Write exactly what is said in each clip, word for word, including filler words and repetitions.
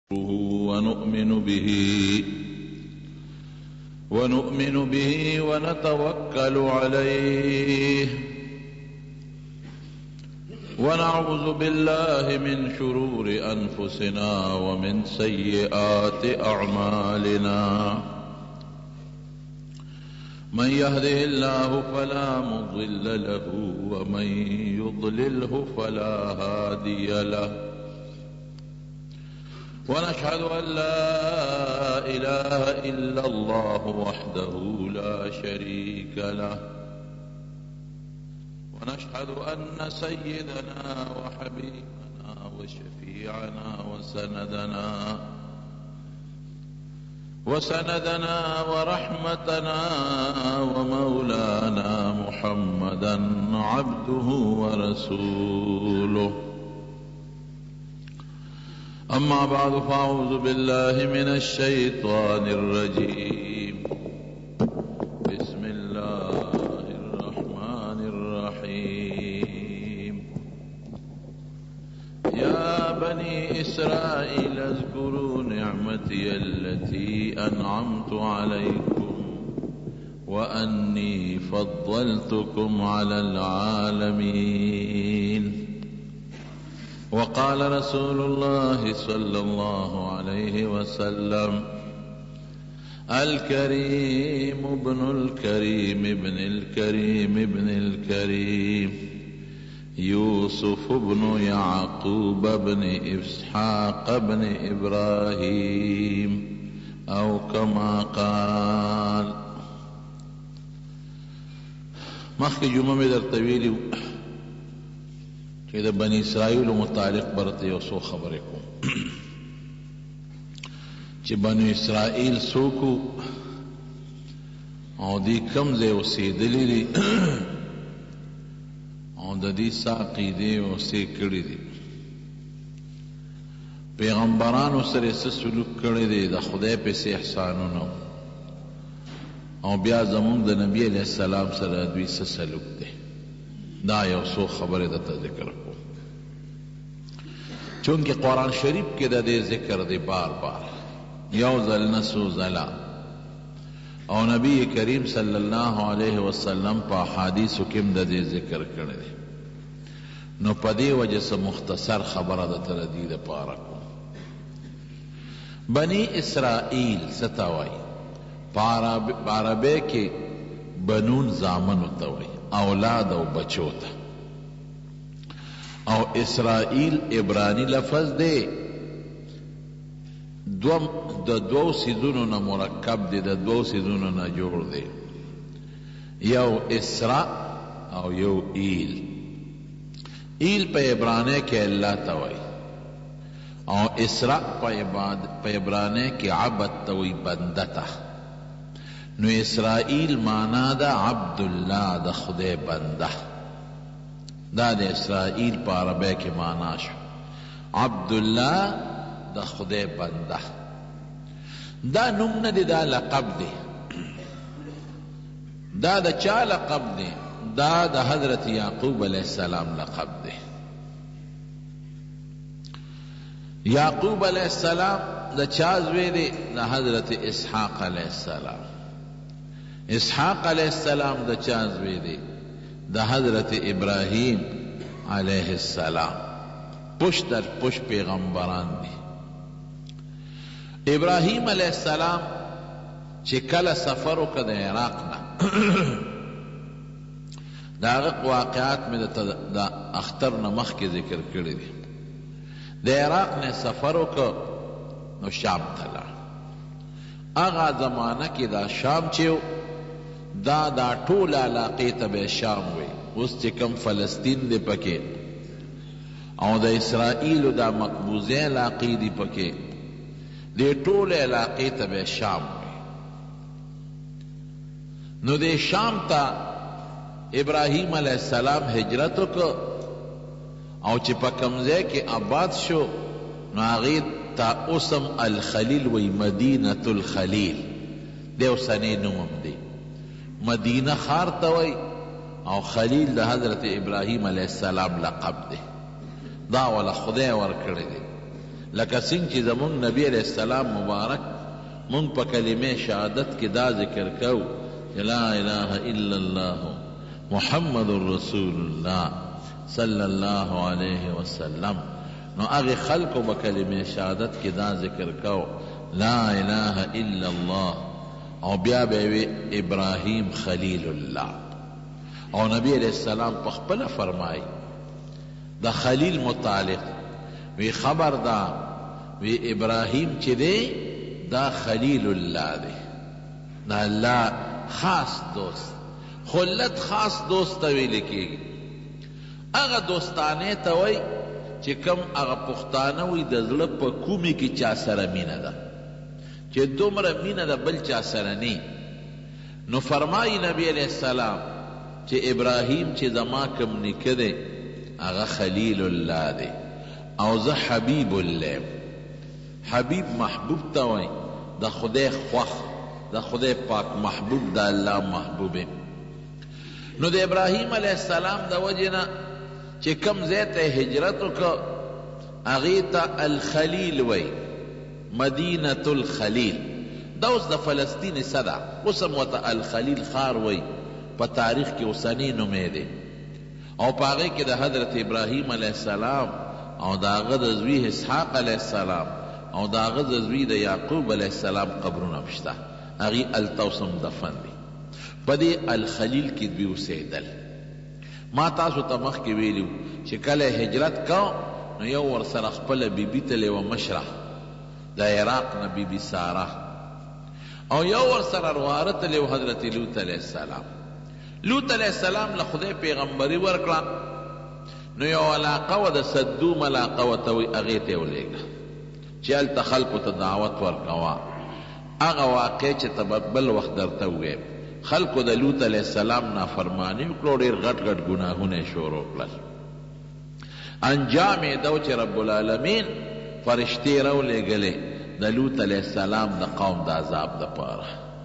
ونؤمن به ونؤمن به ونتوكل عليه ونعوذ بالله من شرور أنفسنا ومن سيئات أعمالنا من يهده الله فلا مضل له ومن يضلله فلا هادي له ونشهد أن لا إله إلا الله وحده لا شريك له ونشهد أن سيدنا وحبيبنا وشفيعنا وسندنا وسندنا ورحمتنا ومولانا محمدا عبده ورسوله. أما بعد فأعوذ بالله من الشيطان الرجيم. بسم الله الرحمن الرحيم. يا بني إسرائيل اذكروا نعمتي التي أنعمت عليكم وأني فضلتكم على العالمين. وقال رسول الله صلى الله عليه وسلم: الكريم ابن الكريم ابن الكريم ابن الكريم يوسف ابن يعقوب ابن إسحاق ابن إبراهيم أو كما قال. مخي جمعه میں در طویلی کہ دا بنی اسرائیل متعلق برتے یو سو خبرے کو چی بنی اسرائیل سوکو او دی کم زے اسی دلی دی او دا دی ساقی دی اسی کڑی دی پیغمبران سر اس سلوک کڑی دی دا خدای پہ سے احسانو نو او بیا زمون دا نبی علیہ السلام سر ادوی سے سلوک دی. دا یو سو خبر دتا ذکر کو چونکہ قرآن شریف کے دا دے ذکر دے بار بار یو ذل نسو ذلا او نبی کریم صلی اللہ علیہ وسلم پا حادیثو کم دا دے ذکر کردے نو پا دے وجہ سے مختصر خبر دتا دی دا پارا کو. بنی اسرائیل ستاوائی پارابے کے بنون زامن تاوائی اولاد او بچو تا او اسرائیل عبرانی لفظ دے دو دا دو سیزونو نا مرکب دے دا دو سیزونو نا جوڑ دے یو اسراء او یو ایل. ایل پا عبرانے کے اللہ توائی او اسراء پا عبرانے کے عبد توائی بندتا. نو اسرائیل مانا دا عبداللہ دا خدای بندہ دا دا اسرائیل پا عربے کے مانا شو عبداللہ دا خدای بندہ. دا نمنا دی دا لقب دی دا دا چا لقب دی دا دا حضرت یعقوب علیہ السلام لقب دی. یعقوب علیہ السلام دا چازوے دی دا حضرت اسحاق علیہ السلام. اسحاق علیہ السلام دا چازوے دے دا حضرت ابراہیم علیہ السلام. پش در پش پیغمبران دی. ابراہیم علیہ السلام چکل سفرو کا دا عراق نا دا غق واقعات میں دا اختر نمخ کے ذکر کردی دی. دا عراق نے سفرو کا نو شام تلا آغا زمانہ کی دا شام چیو دا دا ټول علاقې ته به شام وي. اوس چې کم فلسطین دی پکې او د اسرائیل دا مقبوضه علاقې دی پکې دې ټول علاقې ته به شام وي. نو دې شام ته ابراهیم علیہ السلام هجرت وکړ او چې په کوم ځای کې آباد شو نو هغې ته اوسم الخلیل وی مدینة الخلیل دی اوسنی نوم دی. مدینہ خار توئی او خلیل دا حضرت ابراہیم علیہ السلام لقب دے. دا والا خدای ورکړی دی. لکه څنګه چې زمونږ نبی علیہ السلام مبارک مونږ په کلمه شهادت کې دا ذکر کو لا اله الا الله محمد رسول الله صلی الله علیه وسلم، نو هغه خلقو په کلمه شهادت کې دا ذکر کو لا اله الا الله، او بیا به ابراهیم خلیل الله. او نبی علیہ السلام په خپل فرمای دا خلیل متعلق وی خبر دا وی ابراهیم چې دی دا خلیل الله دی، دا الله خاص دوست. خلت خاص دوست ته ویل کېږي، هغه دوستانه ته وای چې کم هغه پښتانه وي د زړه په کومې کې چا سره مینه ده، چې دومره مینه ده بل چا سره نه. نو فرمایي نبی علیہ السلام چې ابراهیم چې زما کم نیکه دی هغه خلیل الله دی او زه حبیب الله. حبیب محبوب ته وای د خدای خوښ، د خدای پاک محبوب، د الله محبوب. نو د ابراهیم علیہ السلام د وجه نه چې کم ځای ته هجرت وکړ هغې ته الخلیل وای، مدینة الخلیل. دا اوس د فلسطین حصه ده، اوس هم ورته الخلیل ښار وای، په تاریخ کې اوسنی نومی دی. او په هغې کې د حضرت ابراهیم علیہ السلام او د هغه د زوی اسحاق علیہ السلام او د هغه د زوی د یعقوب علیہ السلام قبرونه هم شته، هغې هلته اوس هم دفن دي. په دې الخلیل کې دوی اوسېدل. ما تاسو ته مخکې ویلي چې کله هجرت کو نو یو ورسره خپله بیبي تلې وه مشره د عراق نه بیبي ساره، او یو ورسره رواره تلې و حضرت لوط علیہ السلام. لوط علیہ السلام له خدای پیغمبري ورکړه، نو یو علاقه وه د صدوم علاقه ورته وایي، هغې ته یې ولېږه چې هلته خلکو ته دعوت ورکوه. هغه واقع چې ته بل وخت درته ووایم، خلکو د لوط علیہ السلام نافرماني وکړو، ډېر غټ غټ ګناهونه یې شروع کړل. انجام یې دا و چې رب العالمین فرشتې راولېږلې د لوط علیہ السلام د قوم د عذاب دپاره.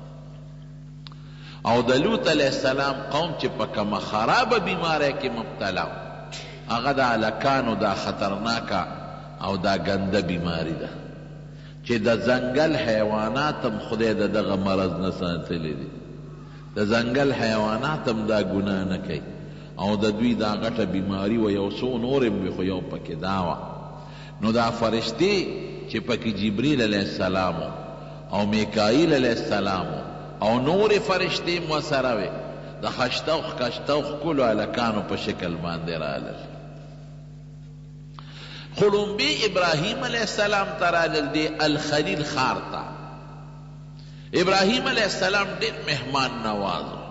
او د لوط علیہ السلام قوم چې په کومه خرابه بیماری کې مبتلا هغه د هلکانو دا خطرناکه او دا ګنده بیماری ده چې د ځنګل حیوانات هم خدای د دغه مرض نه ساتلی دي. د ځنګل حیوانات هم دا ګناه نه کوي، او د دوی دا غټه بیماری و یو څو نور هم وي، خو یو پکې دا وه. نو دا فرشتې چې پکې جبریل علیہ السلام او میکائیل علیہ السلام او نور فرشتې مو سره وې، د خشته او ښکشته او ښکلو هلکانو په شکل باندې رالل. خو لومبې ابراهیم علیہ السلام ته رالل دې الخلیل ښار ته. ابراهیم علیہ السلام ډېر مهمان نواز و،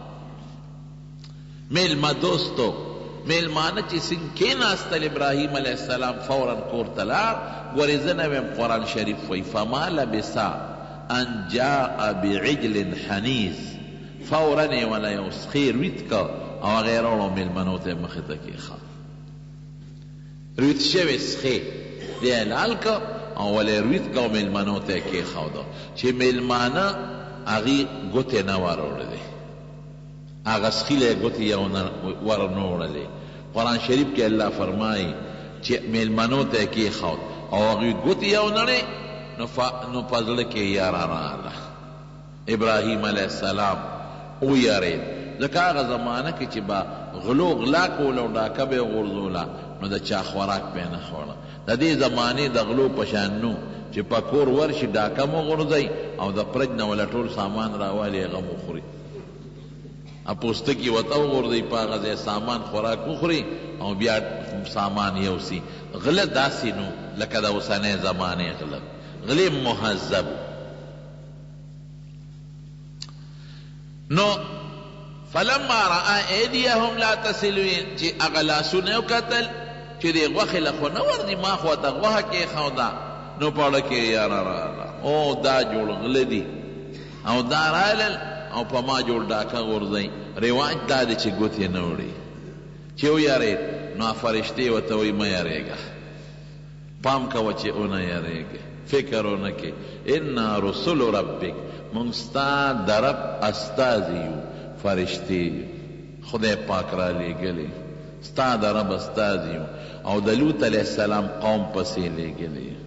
میلمه دوست و. میلمانه چې څنګه کېناستل ابراهیم علیہ السلام فورا کور ته لاړ. ګورې زه نه ویم قرآن شریف وایي فما لبثا ان جاء بعجل حنیذ، فورا یې وله یو سخي رویت که او هغه یې راوړو میلمنو ته یې مخې ته کېښه. رویت شوی سخي دی یې لال که او وله یې رویت که او میلمنو ته یې کېښوده چې میلمانه هغې ګوتې نه وروړلې، هغه سخي له یې ګوتې یو ور نه وړلې. قرآن شریف کې الله فرمایي چې میلمنو ته یې کېښود او هغوی ګوتې یو نړې، نو په زړه کې یاره راغله. ابراهیم علیہ السلام ویارېد، ځکه هغه زمانه کې چې به غلو غلا کوله او ډاکه به یې غورځوله نو د چا خوراک پې نه خوړه. د دې زمانې د غلو په شان نو چې په کور ورشي ډاکه مو غورځوي او د پرج نه وله ټول سامان راوالي هغه مو خوري، پوستکي ورته وغورځوي، په هغه ځای سامان خوراک وخوري او بیا سامان یوسي. غله داسې نو لکه د اوسنۍ زمانې غله، غلی مهذب. نو فلما رأى ایدیهم لا تصل، چې هغه لاسونه وکتل چې دې غوښې له خو نه ورځي، ما خو ته غوښه کېښوده، نو په اړه کې یاره راغله او دا جوړ غله دي او دا رالل او په ما جوړ ډاکه غورځوي. رواج دا دی چې ګوتې نه وړي. چې ویارېد نو فرشتې ورته وایي مه یارېږه، پام کوه چې ونه یارېږې، فکر ونه کې. انا رسول ربک، موږ ستا د رب استازي یو، فرشتې خدای پاک را لېږلې، ستا د رب استازي یو. او د لوط علیہ السلام قوم پسې لېږلې.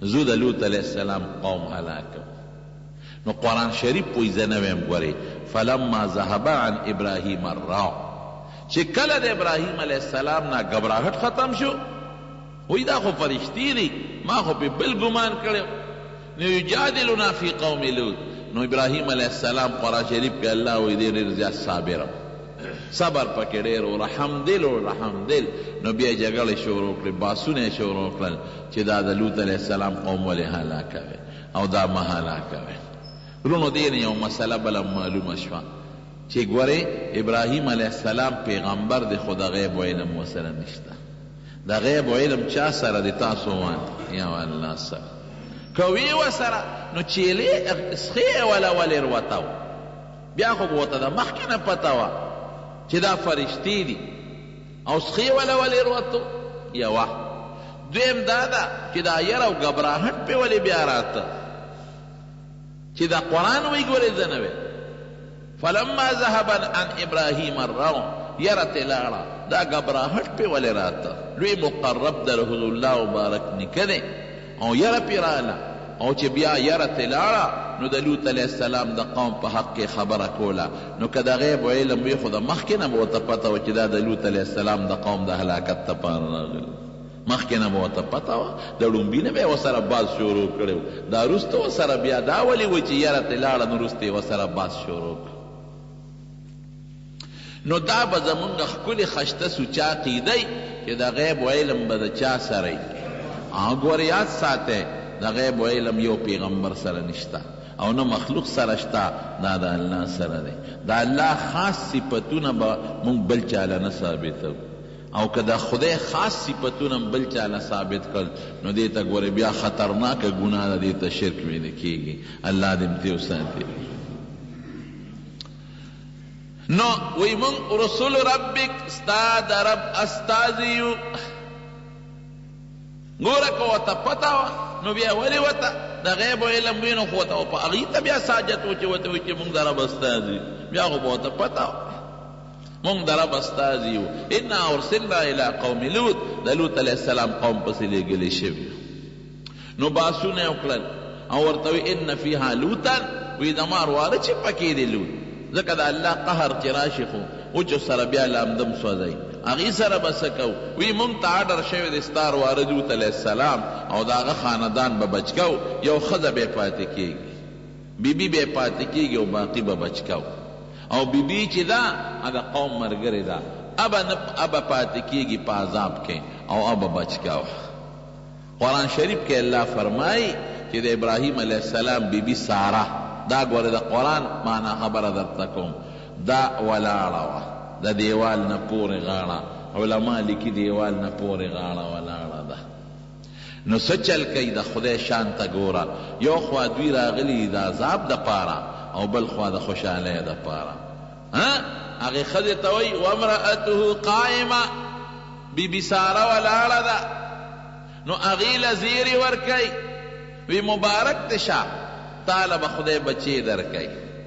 زو د لوط علیہ السلام قوم هلاکم. نو قرآن شریف پوی زنویم گوری فلما ذهب عن ابراهیم الراع، چې کله د ابراهیم علیہ السلام نا گبراہٹ ختم شو، وی دا خو فرشتی دی، ما خو پی بل گمان کرو، نو یجادلنا فی قوم لوط. نو ابراهیم علیہ السلام قرآن شریف کے اللہ وی دیر رضیات صابرم، صبر پکې ډېر و، رحم دل و رحم دل. نو بیا جګړې شروع کړې، باسونه شروع کړل چې دا د لوط علیہ السلام قوم ولې هلاکوي او دا مه هلاکوي. رونو دین یو مسله بله معلومه شوه چې ګورې ابراهیم علیہ السلام پیغمبر دی، خو د غیب علم ورسره نشته. د غیب علم چا سره دی؟ تاسو وان یا الله سره. که وی ورسره نو چیلې سخې ولا ولې ورته بیا خو به ورته د مخکې نه پته وه چې دا فرشتي دي او سخې ولا ولې ورته یوه. دویم دا ده چې دا یره او ګبراهټ پې ولې بیا راته چې دا قرآن وی ګورې زه نه وی فلما ذهب عن ابراهیم الروع، یره تې لاړه، دا ګبراهټ پې ولې راته. لوی مقرب د رسول الله مبارک نیکه دی او یره پې راله، او چې بیا یره تې لاړه نو د لوط علیہ السلام د قوم په حق کې خبره کوله. نو که د غیب علم وي خو د مخکې نه به ورته پته وه چې دا د لوط علیہ السلام د قوم د هلاکت دپاره راغلی، مخکې نه به ورته پته وه. د ړومبي نه به یې ورسره باز شروع کړی، دا وروسته ورسره بیا دا ولې وایي چې یره تې لاړه نو وروسته یې ورسره باز شروع کړ. نو دا به زمونږ ښکلې خشته سوچه عقیده چې د غیب علم به د چا سره وي. ګورې یاد ساتئ د غیب علم یو پیغمبر سره نشته او نه مخلوق سره شته، دا د الله سره دی. د الله خاص صفتونه به مونږ بل چاله نه ثابتو، او که د خدای خاص صفتونه بل چاله ثابت کړل نو دې ته ګورې بیا خطرناکه ګناه ده، دې ته شرک ویل کېږي. الله دې متې وساتي. نو وی مونږ رسول ربک ستا د رب استازي یو. ګوره که ورته پته وه نو بیا ولې ورته د غیب علم وي نو خو ورته په هغې ته بیا ساجت و چې ورته وایي چې مونږ د رب استازي بیا خو به ورته پته وه مونږ د رب استازي یو. انا ارسلنا الی قوم لوط، د لوط علیہ السلام قوم پسې لېږلې شوي. نو باسونه یې وکړل او ورته وی ان فیها لوطا، وی د مار واره چې پکې دی لوط، ځکه د الله قهر چې راشي خو وچو سره بیا لامدم سوځئ، هغې سره به څه کوو؟ وی مونږ ته اډر شوی دی ستار واره لوط علیہ السلام او د هغه خاندان به بچ کوو، یو ښځه به یې پاتې کېږي، بیبي به یې پاتې کېږي او باقي به بچ کوو. او بیبي چې ده هغه قوم ملګرې ده، ابه نه ابه پاتې کېږي په عذاب کې او ابه بچ کوو. قرآن شریف کې الله فرمایي چې د ابراهیم علیہ السلام بیبي ساره، دا ګوره د قرآن معنا خبره درته کوم، دا ولاړه وه د دیوال نه پورې غاړه، علما لیکي دیوال نه پورې غاړه ولاړه ده. نو څه چل کوي د خدای شان ته ګوره، یو خوا دوی راغلي د عذاب دپاره او بل خوا د خوشحالۍ دپاره. هغې ښځې ته وایي وامرأته قائمه، بیبي ساره ولاړه ده. نو هغې له زیرې ورکوي، وی مبارک دې شه تاله به خدای بچی درکوي.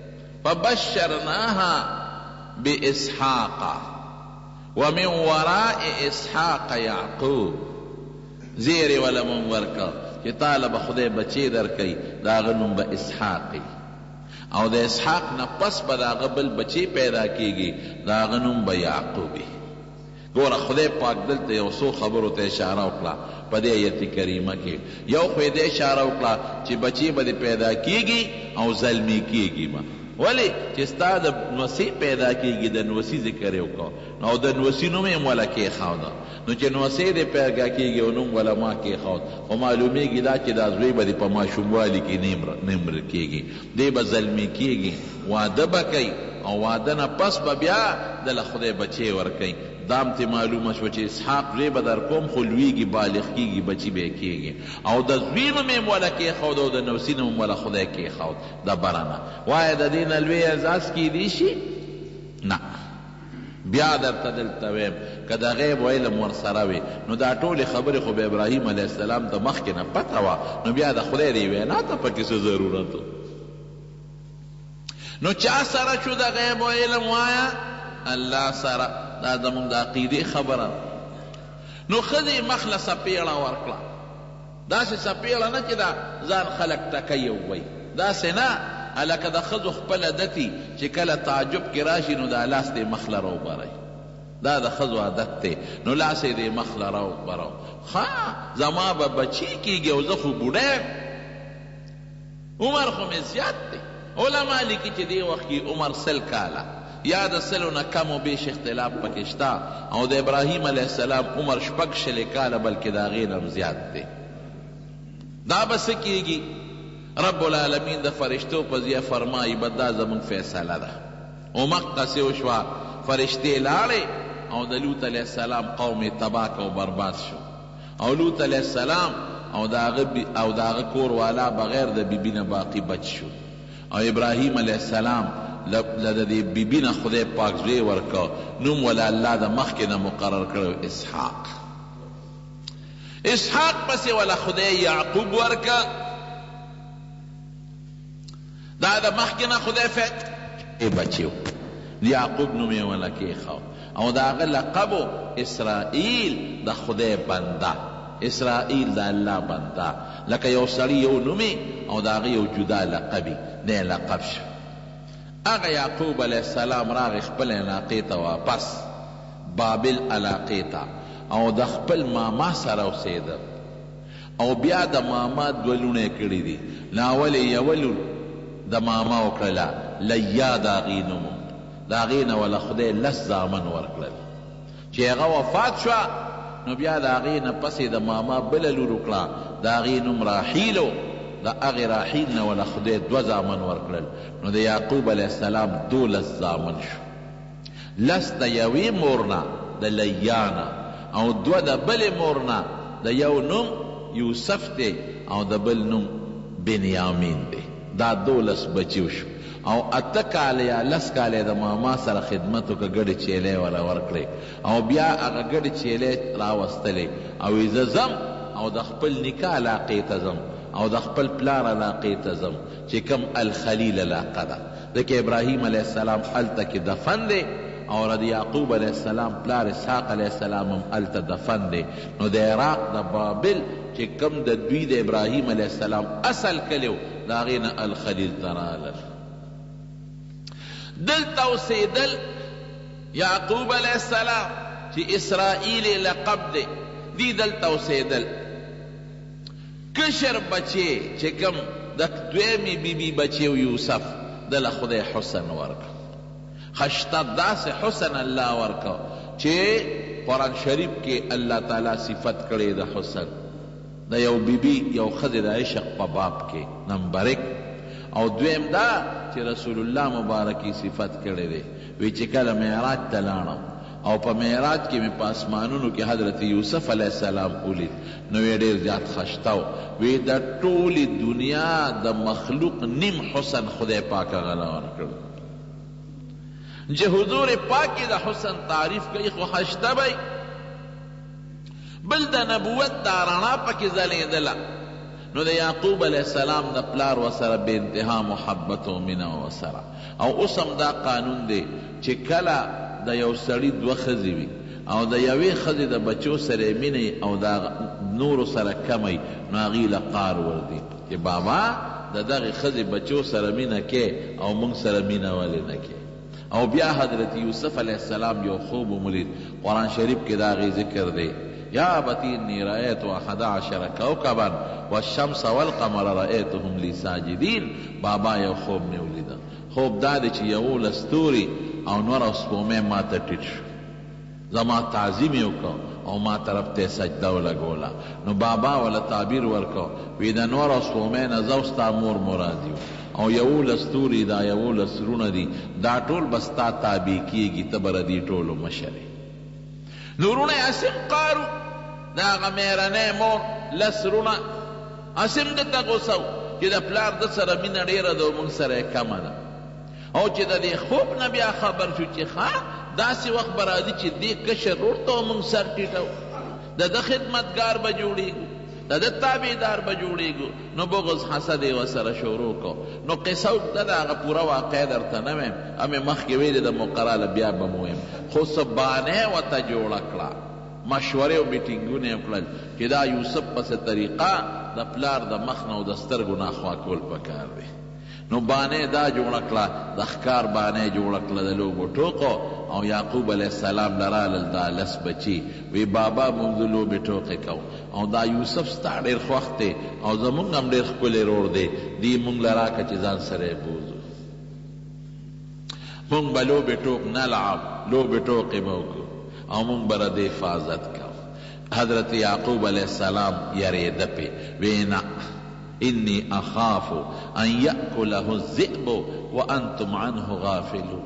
فبشرناها باسحاق ومن وراء اسحاق یعقوب، زیرې وله مونږ ورکړه چې تاله به خدای بچی درکوي، د هغه نوم به اسحاق او د اسحاق نه پس به د هغه بل بچی پیدا کېږي، د هغه نوم به یعقوب وي. ګوره خدای پاک دلته یو څو خبرو ته اشاره وکړه په دې ایت کریمه کې. یو خو یې دې اشاره وکړه چې بچی به پیدا کېږي او زلمی کېږي به، ولې چې ستا د نوسۍ پیدا کېږي، د نوسۍ ذکر یې وکړه او د نوسۍ نوم یې موله کېښوده. نو چې نوسۍ دې پیدا کېږي او نوم وله ما کېښود، خو معلومېږي دا چې دا زوی به دې په ماشوموالي کې نه مړه کېږي، دی به زلمی کېږي، واده به کوي او واده نه پس به بیا دله خدای بچی ورکوي. دام تی معلومه شو چې اسحاق زوی به در کوم خو لویږي بالغ کېږي بچی به یې کېږي، او د زوی نوم یې موله کېښود او د نوسۍ نوم موله خدای کېښود د بره نه. وایه د دې نه لوی اعزاز کېدی شي؟ نه. بیا درته دلته ویم که د غیب علم ورسره وي نو دا ټولې خبرې خو به ابراهیم علیه السلام ته مخکې نه پته وه، نو بیا د خدای دې وینا ته پکې څه ضرورت و؟ نو چا سره شو د غیب علم؟ وایه الله سره. دا زمونږ د عقیدې خبره. نو ښځې مخ له څپېړه ورکړه داسې څپېړه نه چې دا ځان خلک ټکوي ووایي، داسې نه هلکه د ښځو خپل عادت وي چې کله تعجب کې راشي نو دا لاس دې مخ له راوبروي، دا د ښځو عادت دی، نو لاس یې دې مخ له راوبرو. ښه زما به بچي کېږي او زه خو بوډی یم، عمر خو مې زیات دی. علما لیکي چې دې وخت کې عمر سل کاله یا د سلو نه کم و بیش اختلاف پکې شته، او د ابراهیم علیه السلام عمر شپږ شلې کاله بلکې د هغې نه زیات دی. دا به څه کېږي؟ رب العالمین د فرشتو په ځای فرمایي به دا زمونږ فیصله ده. او مقدسې وشوه، فرشتې لاړې او د لوط علیه السلام قوم یې تباه که او برباد شو، او لوط علیه السلام او د هغه کور والا بغیر د بیبي نه باقي بچ شو، او ابراهیم علیه السلام له د دې بیبي نه خدای پاک زوی ورکه، نوم ولا الله د مخکې نه مقرر کړی اسحاق. اسحاق پسې ولا خدای یعقوب ورکه، دا د مخکې نه خدای فیصله بچیو، یعقوب نوم یې ولا کېښود، او د هغه لقب اسرائیل، د خدای بنده، اسرائیل د الله بنده، لکه یو سړي یو نومي او د هغه یو جدا لقبي دی لقب شو. هغه یعقوب علیه السلام راغی خپل علاقې ته واپس، بابل علاقې ته، او د خپل ماما سره اوسېده، او بیا د ماما دوه لوڼې کړي دي. ناول یې یوه لور د ماما وکړله، لیا د هغې نوم، د هغې نه وله خدای لس زامن ورکړل. چې هغه وفات شوه نو بیا د هغې نه پسې د ماما بله لور وکړه، د هغې نوم راحیل و، د هغې راحیل نه وله خدای دوه زامن ورکړل، نو د یعقوب علیه السلام دولس زامن شو، لس د یوې مور نه د لیا نه، او دوه د بلې مور نه، د یو نوم یوسف دی او د بل نوم بنیامین دی. دا دولس بچیو شو، او اته کاله یا لس کاله د ماما سره خدمت وکړه، ګډې چیلې وله ورکړې، او بیا هغه ګډې چیلې راوستلې، او یې زه ځم او د خپل نیکه علاقې ته ځم، او د خپل پلار علاقې ته ځم چې کوم الخلیل علاقه ده، ځکه ابراهیم علیه السلام هلته کې دفن دی، او د یعقوب علیه السلام پلار اسحاق علیه السلام هم هلته دفن دی. نو د عراق د بابل چې کوم د دوی د ابراهیم علیه السلام اصل کلی و، د هغې نه الخلیل ته رالل. دلته اوسېدل یعقوب علیه السلام چې اسرائیل لقب دی، دی دلته اوسېدل. کشر بچی چې کوم د دویمې بیبي بچی و یوسف، دله خدای حسن ورکه، خشته داسې حسن الله ورکه چې قرآن شریف کې الله تعالی صفت کړی د حسن، د یو بیبي یو ښځې د عشق په باب کې نمبر ایک. او دویم دا چې رسول الله مبارکي صفت کړی دی، وی چې کله معراج ته لاړم او په معراج کې مې په اسمانونو کې حضرت یوسف علیه السلام ولید، نو یې ډېر زیات خشته و، وی د ټولې دنیا د مخلوق نیم حسن خدای پاک هغه له ورکړ. چې حضور پاک د حسن تعریف کوي خو خشته بی، بل د نبوت دا رڼا پکې ځلېدله. نو د یعقوب علیه السلام د پلار وسره بې انتها محبت و مینه وسره. او اوس هم دا قانون دی چې کله د یو سړي دوه ښځې وي او د یوې ښځې د بچو سره مینه او د نورو سره کمی، نو هغې له قار وردي چې بابا د دغې ښځې بچو سره مینه کې او موږ سره مینه ولې نه کې. او بیا حضرت یوسف علیه السلام یو خوب وملید، قرآن شریف کې دا هغې ذکر دی، یا ابتی انی رأیت احد عشر کوکبا والشمس والقمر رأیتهم لی ساجدین. بابا یو خوب مې ولیده، خوب دا دی چې یولس ستوري او نور او سپومې ما ته ټیټ شو، زما تعظیم یې وکړه او ما طرف ته سجده ولګوله. نو بابا وله تعبیر ورکړه، وی د نور او سپومې نه زه ستا مور مراد یو، او یولس ستوري دا یولس سرونه دي، دا ټول به ستا تابع کېږي، ته به د دې ټولو مشر یې. نورونه اسم قارو، دا هغه مېرنۍ مور لس رونه، اسم دته غوسه و چې د پلار د سره مینه ډېره ده او موږ سره یې کمه ده. او چې د دې خوب نه بیا خبر شو چې ښه داسې وخت به راځي چې دې کشر ورور ته موږ سر ټیټو، د ده خدمتګار به جوړېږو، د ده تابعدار به جوړېږو. نو بغض حسد یې ورسره شروع کړو. نو قصه اوږده ده، هغه پوره واقع درته نه وایم، همې مخکې ویلې د مقراله بیا به مو وایم، خو څه بانې ورته جوړه کړه، مشورې او میټینګونه یې وکړل چې دا یوسف په څه طریقه د پلار د مخ نه او د سترګو نه خوا کول پکار دی. نو بانې دا جوړه کړه، د ښکار بانې جوړه کړه د لوبو ټوقو، او یعقوب علیه السلام لرالل دا لس بچي. وی بابا موږ د لوبې ټوقې کوو، او دا یوسف ستا ډېر خوښ دی او زمونږ هم ډېر ښکلی رور دی، دی موږ له راکړه چې ځان سره یې بوځو. موږ به لوبې ټوق نلعب، لوبې ټوقې به وکړو او موږ به د حفاظت کوو. حضرت یعقوب علیه السلام یریده پې، وی نه انی اخاف ان یأکله الذئب وانتم عنه غافلون.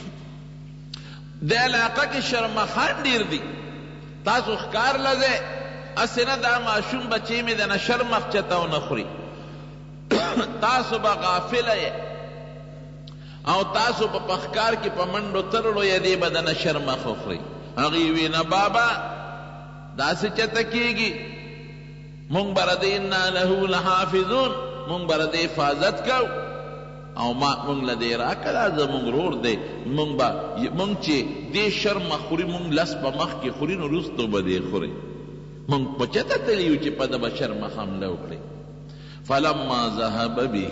د علاقه کې شرمخان ډیر دي، تاسو ښکار لځئ، هسې نه دا ماشوم بچی مې د نه شرمخ چته ونه خوري، تاسو به غافله یې او تاسو به په ښکار کې په منډو ترړو یې دی به د نه شرمخ وخوري. هغې وی نه بابا داسې چته کېږي، مونږ به د انا له لحافظون، مونږ به د حفاظت کوو او ما مونږ له دې راکړه دا زمونږ رور دی، مونږ به مونږ چې دې شرمه خوري مونږ لس په مخ کې خوري نو وروستو به دې خوري، مونږ په چته تللي یو چې په ده به شرمه حمله وکړي. فلما ذهب به،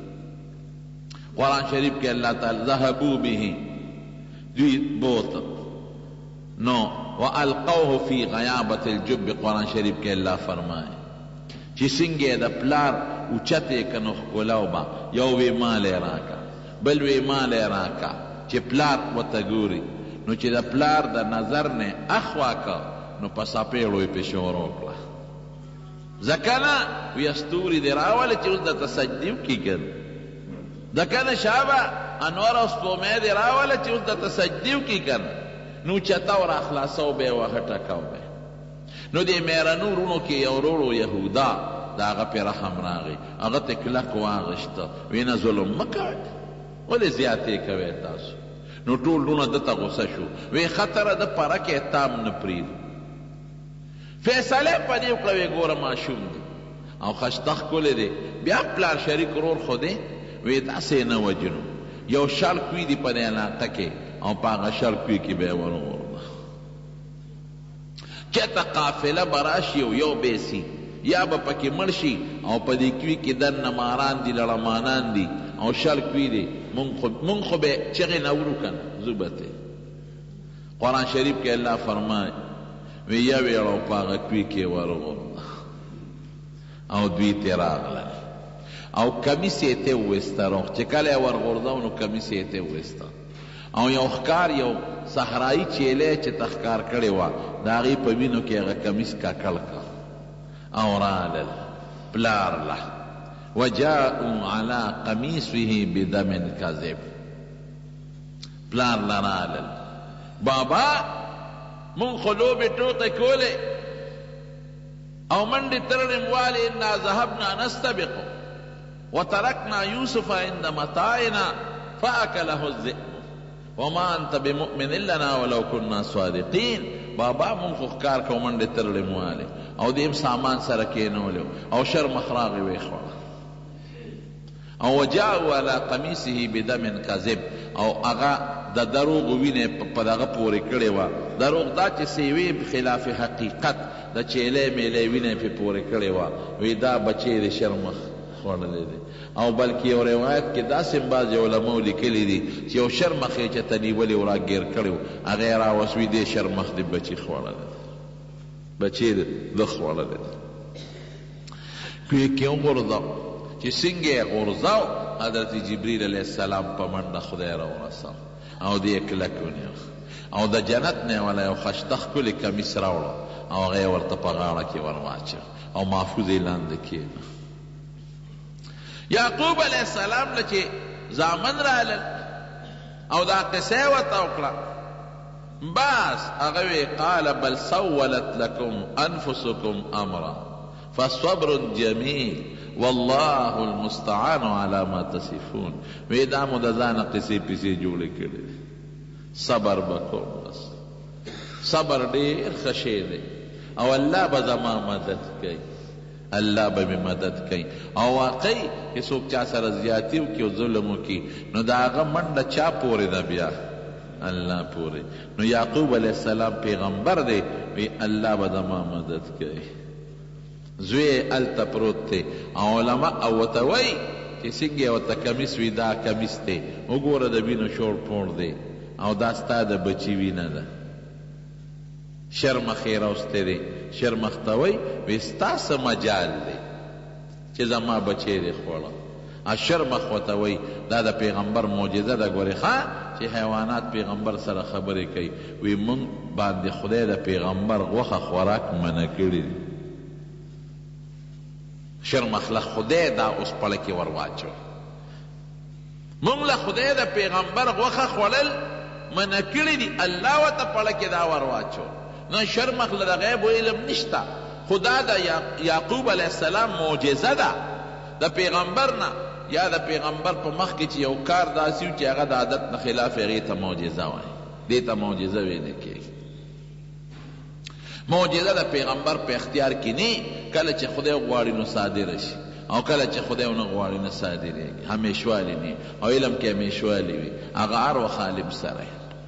قرآن شریف کې الله تعالی ذهبوا به دوی بوته نو والقوه فی غیابت الجب، قرآن شریف کې الله فرمائے چې څنګه د پلار اوچتې که نو ښکلاو به، یو وی مال یې راکه، بل وی مال یې راکه چې پلار ورته ګوري، نو چې د پلار د نظر نه اخوا که نو په څپېړو یې پې شروع کړه. ځکه نه وی استوري دې راوله چې اوس درته سجدې وکړي که نه، ځکه نه شابه انور او سپومې دې راوله چې اوس درته سجدې وکړي که نه، نو چته ور اخلاصو به و هټکاو به. نو دې میرانو رونو کې یو ورو یهودا د هغه پې رحم راغی، هغه ته کلک واغېسته، وی نه ظلم مه کوئ، ولې زیاتې کوئ تاسو؟ نو ټول رونه دته غوسه شو، وی خطره د پرکې تام نه پرېږدو. فیصله یې په دې وکړه، وی ګوره ماشوم دی او خشته ښکلی دی، بیا پلار شریک رور خو دی، وی داسې نه وجنو، یو شرک وي دي په دې علاقه کې او په هغه شرکوي کې به یې ورغورځه. چېرته قافله به راشي او یو بیسي یا به پکې مړ شي او په دې کوي کې دننه ماران دي، لړمانان دي او شرکوي دي، مونږ خو به چغې نه ورو که نه ځو به ته. قرآن شریف کې الله فرمایي وی یا ویړه په هغه کوي کې ورغورځه او دوی ترې راغلل او کمیس یې ته وویسته، روغ چې کله یې ورغورځو نو کمیس یې ته وویسته او یو ښکار یو صحرایي چیلی چې ته ښکار کړې وه د هغې په وینو کې هغه کمیس ککړ کړ او رالل پلار له وجاءوا علی قمیصه بدم کذب، پلار له رالل بابا مونږ خو لوبې ټوقې کولې او منډې ترړې موالې انا ذهبنا نستبقو وترکنا یوسف عند متاعنا فاکله الذئب وما انت بمؤمن لنا ولو كنا صادقین. بابا مونږ خو ښکار کوو منډې ترړې موالې او دیم سامان سره کېنولو او شرمخ راغې ویې خوړه او وجاءوا علی قمیصه بدم کذب، او هغه د دروغو وینې په دغه پورې کړې وه. دروغ دا چې سیوې خلاف حقیقت د چیلی میلی وینې پې پورې کړې وه، وی دا بچی د شرمخ خوړلی دی. او بلکې یو روایت کې داسې بعضې علماو لیکلي دي چې یو شرمخ یې چېرته نیولې و راګیر کړی و، هغه یې راوسوي دې شرمخ د بچي خوړلی بچی ده خوړلی کوی کې وغورځاو چې څنګه یې غورځاو، حضرت جبریل علیه السلام په منډه خدای راورساو او دې یې کلک ونیو او د جنت نه والا یو خشته ښکلې کمیس راوړه او هغه یې ورته په غاړه کې ور واچو او محفوظ یې لاندې کېنه. یعقوب علیه السلام له چې زامن رالل او دا قصه یې ورته وکړه، بس هغه وی قال بل سولت لكم انفسكم امرا فصبر جمیل والله المستعان على ما تصفون. وی دا مو د ځانه قصې پسې جوړې کړې، صبر به کوم، بس صبر ډېر ښه شی دی او الله به زما مدد کوي، الله به مې مدد کوي. او واقعي که څوک چا سره زیاتي وکړي او ظلم وکړي نو د هغه منډه چا پورې ده؟ بیا الله پورې. نو یعقوب علیه السلام پیغمبر دی، وی الله به زما مدد کوي. زوی الته پروت دی او علما او ورته وایي چې څنګه ورته کمیس وي دا کمیس دی وګوره د وینو شور پوڼ دی او دا ستا د بچي وینه ده شرمخ یې راوستی دی شرمخ ته وایي وایي ستا څه مجال دی چې زما بچی دی خوړه شرمخ ورته وایي دا د پیغمبر معجزه ده ګورې ښه چې حیوانات پیغمبر سره خبرې کوي وی مونږ باندې خدای د پیغمبر غوښه خوراک منع کړي دي شرمخ له خدای دا اوس پړه کې ور واچو مونږ له خدای د پیغمبر غوښه خوړل منع کړي دي الله ورته پړه کې دا ور واچو نه شرمخ له د غیب علم نشته خدا د یعقوب علیه السلام معجزه ده د پیغمبر نه یا د پیغمبر په مخ کې چې یو کار داسې و چې هغه د عادت نه خلاف هغې ته معجزه وایي دې ته معجزه ویلی کېږي معجزه د پیغمبر په اختیار کې نه کله چې خدای غواړي نو صادره شي او کله چې خدای ونه غواړي نه صادرېږي همیشوالی نه او علم کې همیشوالی وي هغه هر وخت عالم سره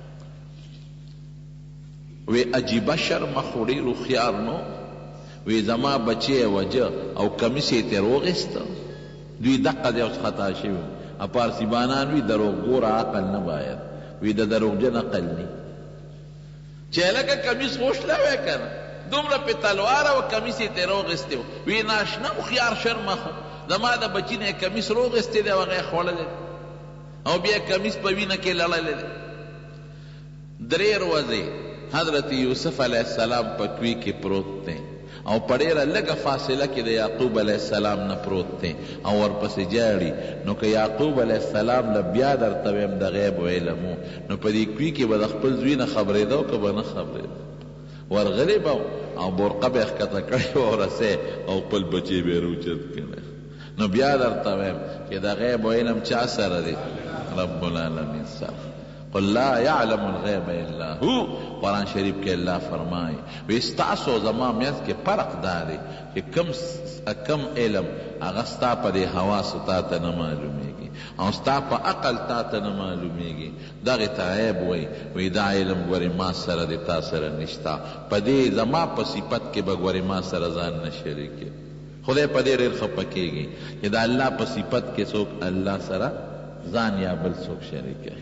وی عجیبه شرمخ خو ډېر هوښیار نو وی زما بچی وجه او کمیس یې ترې وغېسته دوی دقه دی اوس خطا شوي او پارسیبانان وی دروغګوره عقل نه باید وی د دروغجن عقل نه چې هلکه کمیس غوښتلی وی که نه دومره پې تلوار او کمیس یې ترې راوغېستی و وی ناشنا هوښیار شرمخ زما د بچي نه یې کمیس راوغېستی دی او هغه یې خوړلی او بیا کمیس په وینه کې لړلی دی درې ورځې حضرت یوسف علیه السلام په کوی کې پروت دی او په ډېره لږه فاصله کې د یعقوب علیه السلام نه پروت دی او ورپسې جاړي نو که یعقوب علیه السلام له بیا درته ویم د غیب علم و نو په دې کوي کې به د خپل زوی نه خبرېده او که به نه خبرېده ورغلی به او برقه به یې ښکته کړې وه ورسې او خپل بچی به یې روچت کړی نو بیا درته ویم چې د غیب علم چا سره دی رب العالمین سره قل لا يعلم الغیب الا هو قرآن شریف کې الله فرمایي وی ستاسو زما منځ کې فرق دا دی چې کم کم علم هغه ستا په دې حواسو تا ته نه معلومیږي او ستا په عقل تا ته نه معلومیږي دغې ته عیب وایي وی دا علم ګورې ما سره دی تا سره نشته په دې زما په صفت کې به ګورې ما سره ځان نه شریکې خدای په دې ډېر خفه کېږي چې د الله په صفت کې څوک الله سره ځان یا بل څوک شریکوي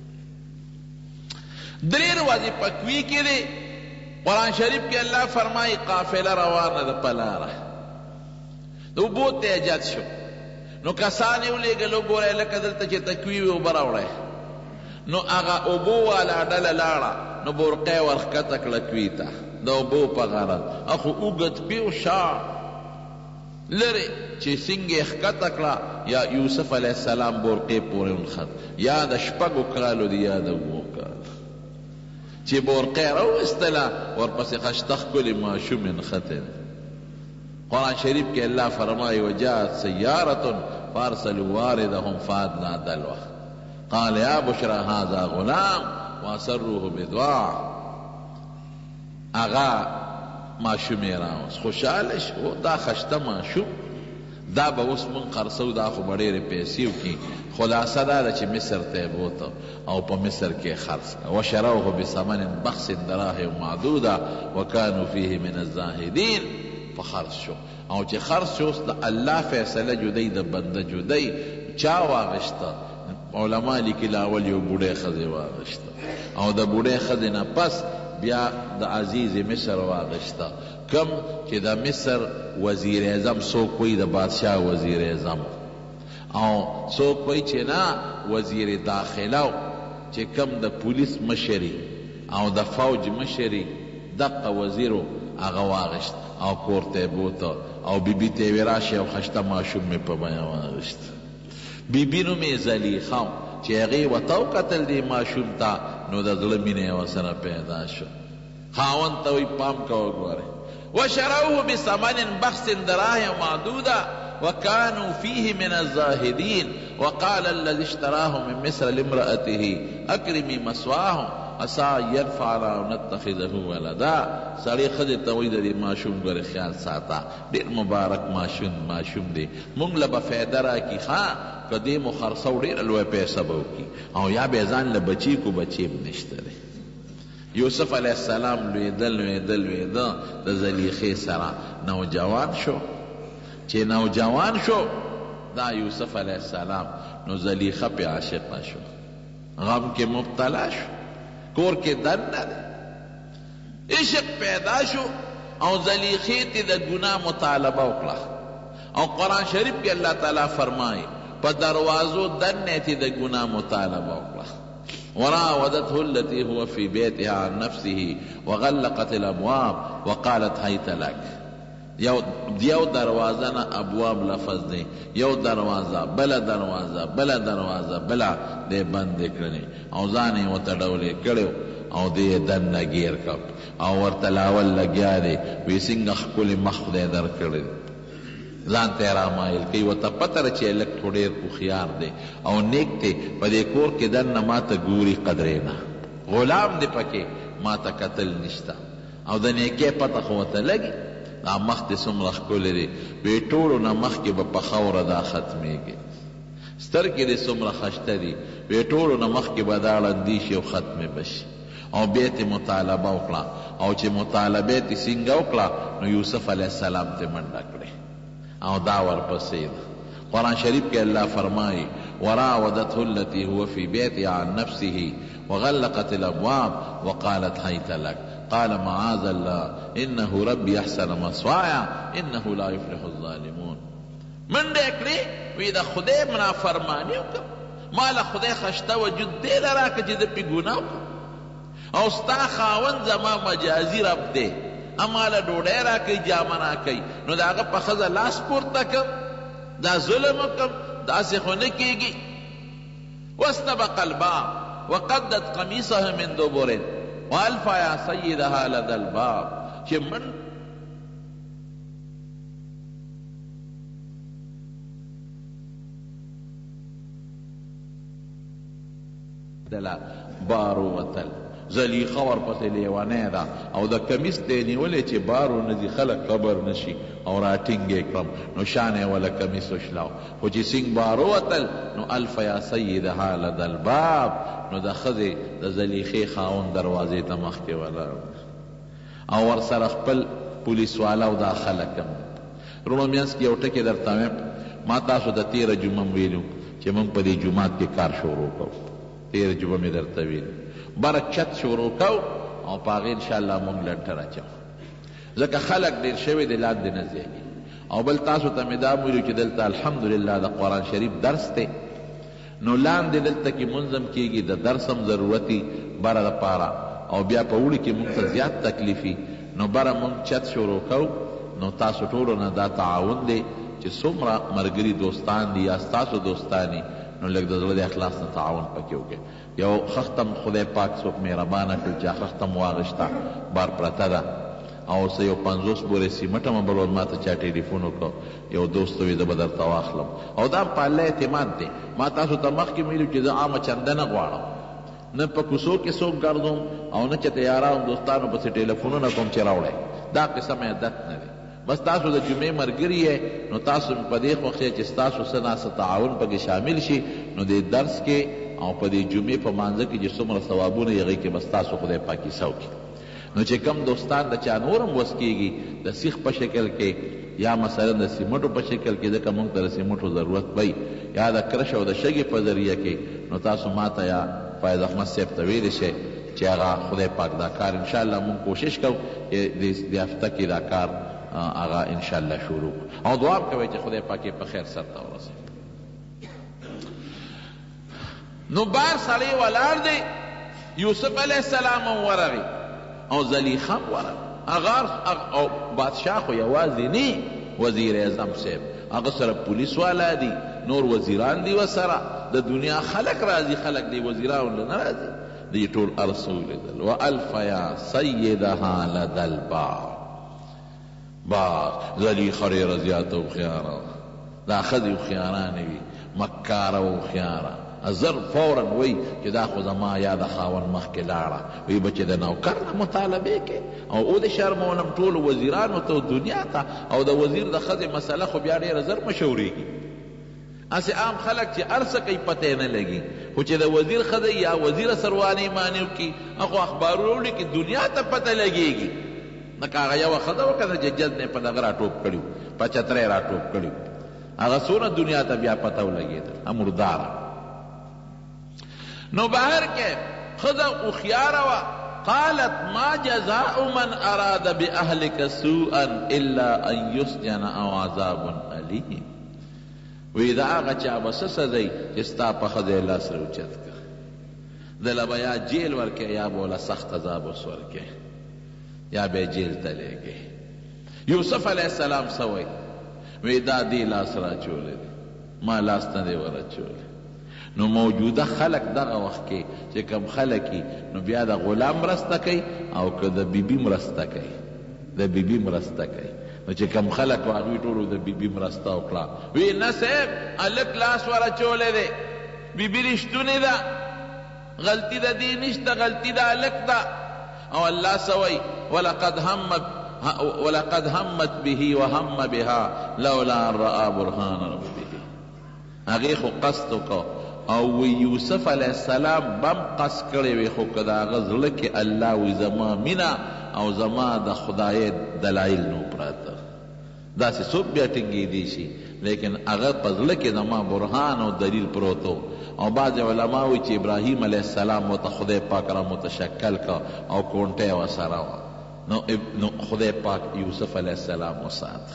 درې ورځې په کوي کې دی قرآن شریف کې الله فرمایي قافله روانه ده په لاره د اوبو ته ایجاد شو نو کسان یې ولېږل وګورئ لکه دلته چې تکوي وي اوبه راوړئ نو هغه اوبو والا ډله لاړه نو برقه یې ورښکته کړه کوي ته د اوبو په غرض اخو اوږد پیو شا لرې چې څنګه یې ښکته کړه یا یوسف علیه السلام برقې پورې ونښت یا د شپږو کالو دی یا د اوو کالو چې برقه راوستله ورپسې خشته ښکلې ماشوم یې نښتی قرآن شریف کې الله فرمایي وجاءت سیارة فارسلوا واردهم فادلى دلوه قال یا بشرى هذا غلام واسروه بدعاء هغه ماشوم یې راوست خوشحاله شو دا خشته ماشوم دا به اوس مونږ خرڅو دا خو به ډېرې پیسې وکړي خلاصه دا ده چې مصر ته یې بوته او په مصر کې یې خرڅ کړه وشروه بثمن بخس دراهم معدوده وکانو فیه من الزاهدین په خرڅ شو او چې خرڅ شو د الله فیصله جدی د بنده جدی چا واغشته علما لیکي لاول یو بوډۍ ښځې واغشته او د بوډۍ ښځې نه پس بیا د عزیز مصر واغشته کم چې د مصر وزیر اعظم څوک وایي د بادشاه وزیر اعظم او څوک وایي چې نه وزیر داخله چې کم د پولیس مشري او د فوج مشري دقه وزیرو هغه واغشت او کور ته یې بوته او بیبي ته یې ویې راشي او خشته ماشوم مې په بیه واغشت بیبي نوم یې زلیخه چې هغې ورته وکتل دې ماشوم ته نو د زړه مینه یې ورسره پیدا شو خاوند ته وایي پام کوه ګورئ وشروه بثمن بخس دراهم معدوده وكانوا فيه من الزاهدين وقال الذي اشتراه من مصر لامرأته اكرمي مثواه عسى ينفعنا او نتخذه ولدا سړی ښځې ته وایي د دې ماشوم ګورې خیال ساته ډېر مبارک ماشوم ماشوم دی مونږ له به فایده راکړي ښه که دې مو خرڅو ډېره لویه پیسه به وکړي او یا به یې ځان له بچي کو بچي هم نشته دی یوسف علیہ السلام لویدل لویدل لویده د زلیخې سره نوجوان شو. چې نوجوان شو دا یوسف علیہ السلام نو زلیخه پې عاشقه شو، غم کې مبتلا شو، کور کې دننه دی، عشق پیدا شو او زلیخې ته د ګناه مطالبه وکړه. او قرآن شریف کې الله تعالی فرمایي په دروازو دننه ته د ګناه مطالبه وکړه. وراودته التي هو في بيتها عن نفسه وغلقت الابواب وقالت هيت لك. یو دیو دروازه نه ابواب لفظ دی، یو دروازه بل دروازه بل دروازه بل دې بند کړي او ځان یې ورته ډولې کړو او دې دننه ګیر کړ او ورته لاول لګیا دی وی څنګه ښکلې مخ خدای درکړی ځان ته رامایل کوي، ورته پته ده چې هلک خو ډېر هوښیار دی او نیک دی، په دې کور کې دننه ما ته ګوري قدرې نه، غلام دی پکې ما ته کتل نشته او د نیکۍ پته خو ورته لګي. دا مخ دې څومره ښکلی دی، وی ټولو نه مخکې به په خاوره دا ختمېږي. سترګې دې څومره ښایسته دي، وی ټولو نه مخکې به دا ړندې شي او ختمې به شي. او بیا تې مطالبه وکړه او چې مطالبه تې څنګه وکړه نو یوسف علیه السلام تې منډه کړې او دا ورپسې ده. قرآن شریف کې الله فرمایي وراودته التي هو في بيتها عن نفسه وغلقت الابواب وقالت هيت لك قال معاذ الله انه ربي احسن مثواي انه لا يفلح الظالمون. منډه کړې وی د خدای منافرماني وکړه، ما له خدای خشته وجود دې له راکړه چې د پې ګناه وکړم او ستا خاوند زما مجازي رب دی، اما له ډوډۍ راکوي جامه راکوي نو د هغه په ښځه لاس پورته کړم، دا ظلم وکړم، داسې خو نه کېږي. واستبق الباب وقدت قمیصه من دبر والف یا سیدها لدى الباب. چې من دلا بارو وتل زلیخه ورپسې لیونی ده او د کمیس ته یې نیولې چې بارو نه ځي خلک قبر نشي او راټینګ یې کړم نو شان یې وله کمیس وشلاو. خو چې څنګ بارو وتل نو الف یا سیدها لدى الباب نو د ښځې د زلیخې خاوند دروازې ته مخکې ولاړ او ورسره خپل پولیس والا او دا خلک هم. وروڼو منځ کې یو ټکې درته وایم، ما تاسو د تېره جمعه م ویلو چې موږ په دې جومات کې کار شروع کوو، تېره جمعه مې درته ویلو بره چت شروع کو او په هغې انشاءالله موږ لنټر اچوو، ځکه خلک ډېر شوي دی لاندې نه ځایږي. او بل تاسو ته مې دا ویلو چې دلته الحمدلله د قرآن شریف درس دی نو لاندې دلته کې منظم کېږي، د درس هم ضرورتي بره دپاره او بیا په اوړي کې موږ ته زیات تکلیفي نو بره موږ چت شروع کو. نو تاسو ټولو نه دا تعاون دی چې څومره ملګري دوستان دي یا ستاسو دوستان دي نو لږ د زړه د اخلاص نه تعاون پکې وکړئ. یو خختم خدای پاک څوک مهربانه کړي چې خختم واغشته بار پرته ده او څه یو پنځوس بورې سیمټ هم بل ما ته چا ټلیفون وکړو یو دوست وی زه به درته واخلم او دا په الله اعتماد دی. ما تاسو ته مخکې ویلو چې زه عامه چنده نه غواړم، نه په کوڅو کې څوک ګرځوم او نه چې یارانو دوستانو پسې ټلیفونونه کوم چې راوړی، دا قسم عادت نه دی. بس تاسو د جمعې ملګري یې نو تاسو په دې خوښ یې چې ستاسو څه ناسه تعاون پکې شامل شي نو د درس کې او په دې جمعې په مانځه کې چې څومره ثوابونه یې هغې کې بس تاسو خدای پاک حصه وکړي. نو چې کم دوستان د چا نور هم وس کېږي د سیخ په شکل کې یا مثلا د سیمټو په شکل کې ځکه موږ ته د سیمټو ضرورت وی یا د کرش او د شګې په ذریعه کې نو تاسو ما ته یا فایض احمد صاحب ته ویلی شئ چې هغه خدای پاک دا کار انشاءالله موږ کوشش کوو د هفته کې دا کار هغه انشاءالله شروع او دعا کوئ چې خدای پاک یې په خیر سرته ورسوي. نو بار سړی ولاړ دی، یوسف علیه السلام هم ورغی او زلیخه هم ورغی. هغه او بادشاه خو یوازې نه وزیر اعظم صاحب، هغه سره پولیس والا دي، نور وزیران دي ورسره، د دنیا خلق راځي، خلق دی وزیران نه راځي، دی ټول ارسو لیدل. والف یا سیدها لدى الباب. باز زلیخه ډېره زیاته هوښیاره دا ښځې هوښیارانې وي، مکاره و هوښیاره. زر فورا وی چې دا خو زما یا د خاون مخکې لاړه، وی به چې د نوکر نه مطالبې کې او او د شرمولم ټولو وزیرانو ته دنیا ته او د وزیر د ښځې مسله خو بیا ډېره زر مشورېږي اسې عام خلک چې هر څه کوي پته نه لګي، خو چې د وزیر ښځه یا وزیره سروانې معنی وکړي هغه اخبارونه وړي چې دنیا ته پته لګېږي. لکه هغه یوه ښځه وه که نه چې جد نه په دغه راټوپ کړي په چتری راټوپ کړي، هغه څونه دنیا ته بیا پته ولګېده مرداره. نو بهر کې ښځه هوښیاره وه. قالت ما جزاء من اراد باهلك سوءا الا ان يسجن او عذاب الیم. وی دا هغه چا به څه سزی چې ستا په ښځې لاس راوچت کړه، دله به یا جیل ورکې یا به وله سخت عذاب اوس ورکې یا به یې جیل ته لیږې. یوسف علیه السلام څه وی؟ وی دا دې لاس راچولی دی، ما لاس نه دی ورچولی. نو موجوده خلق دغه وخت کې چې کم خلقي نو بیا د غلام مرسته کوي او که د بیبي مرسته کوي، د بیبي مرسته کوي. نو چې کم خلق هغوی ټولو د بیبي مرسته وکړه. وی نه صاحب هلک لاس ورچولی دی، بیبي رښتونې ده، غلطي د دې نشته، غلطي د هلک ده. او الله څه وایي؟ ولقد همت ولقد همت به وهم بها لولا ان رأى برهان ربه. هغې خو قصد وکړه او وی یوسف علیه السلام بم قصد کړی وی، خو که د هغه زړه کې الله وی زما مینه او زما د خدای دلایل نو پراته، داسې څوک بیا ټینګېدی شي، لیکن هغه په زړه کې زما برهان او دلیل پروت و. او بعض علما وی چې ابراهیم علیه السلام ورته خدای پاک را متشکل کا او کونټه ورسره وه، نو خدای پاک یوسف علیه السلام وسات.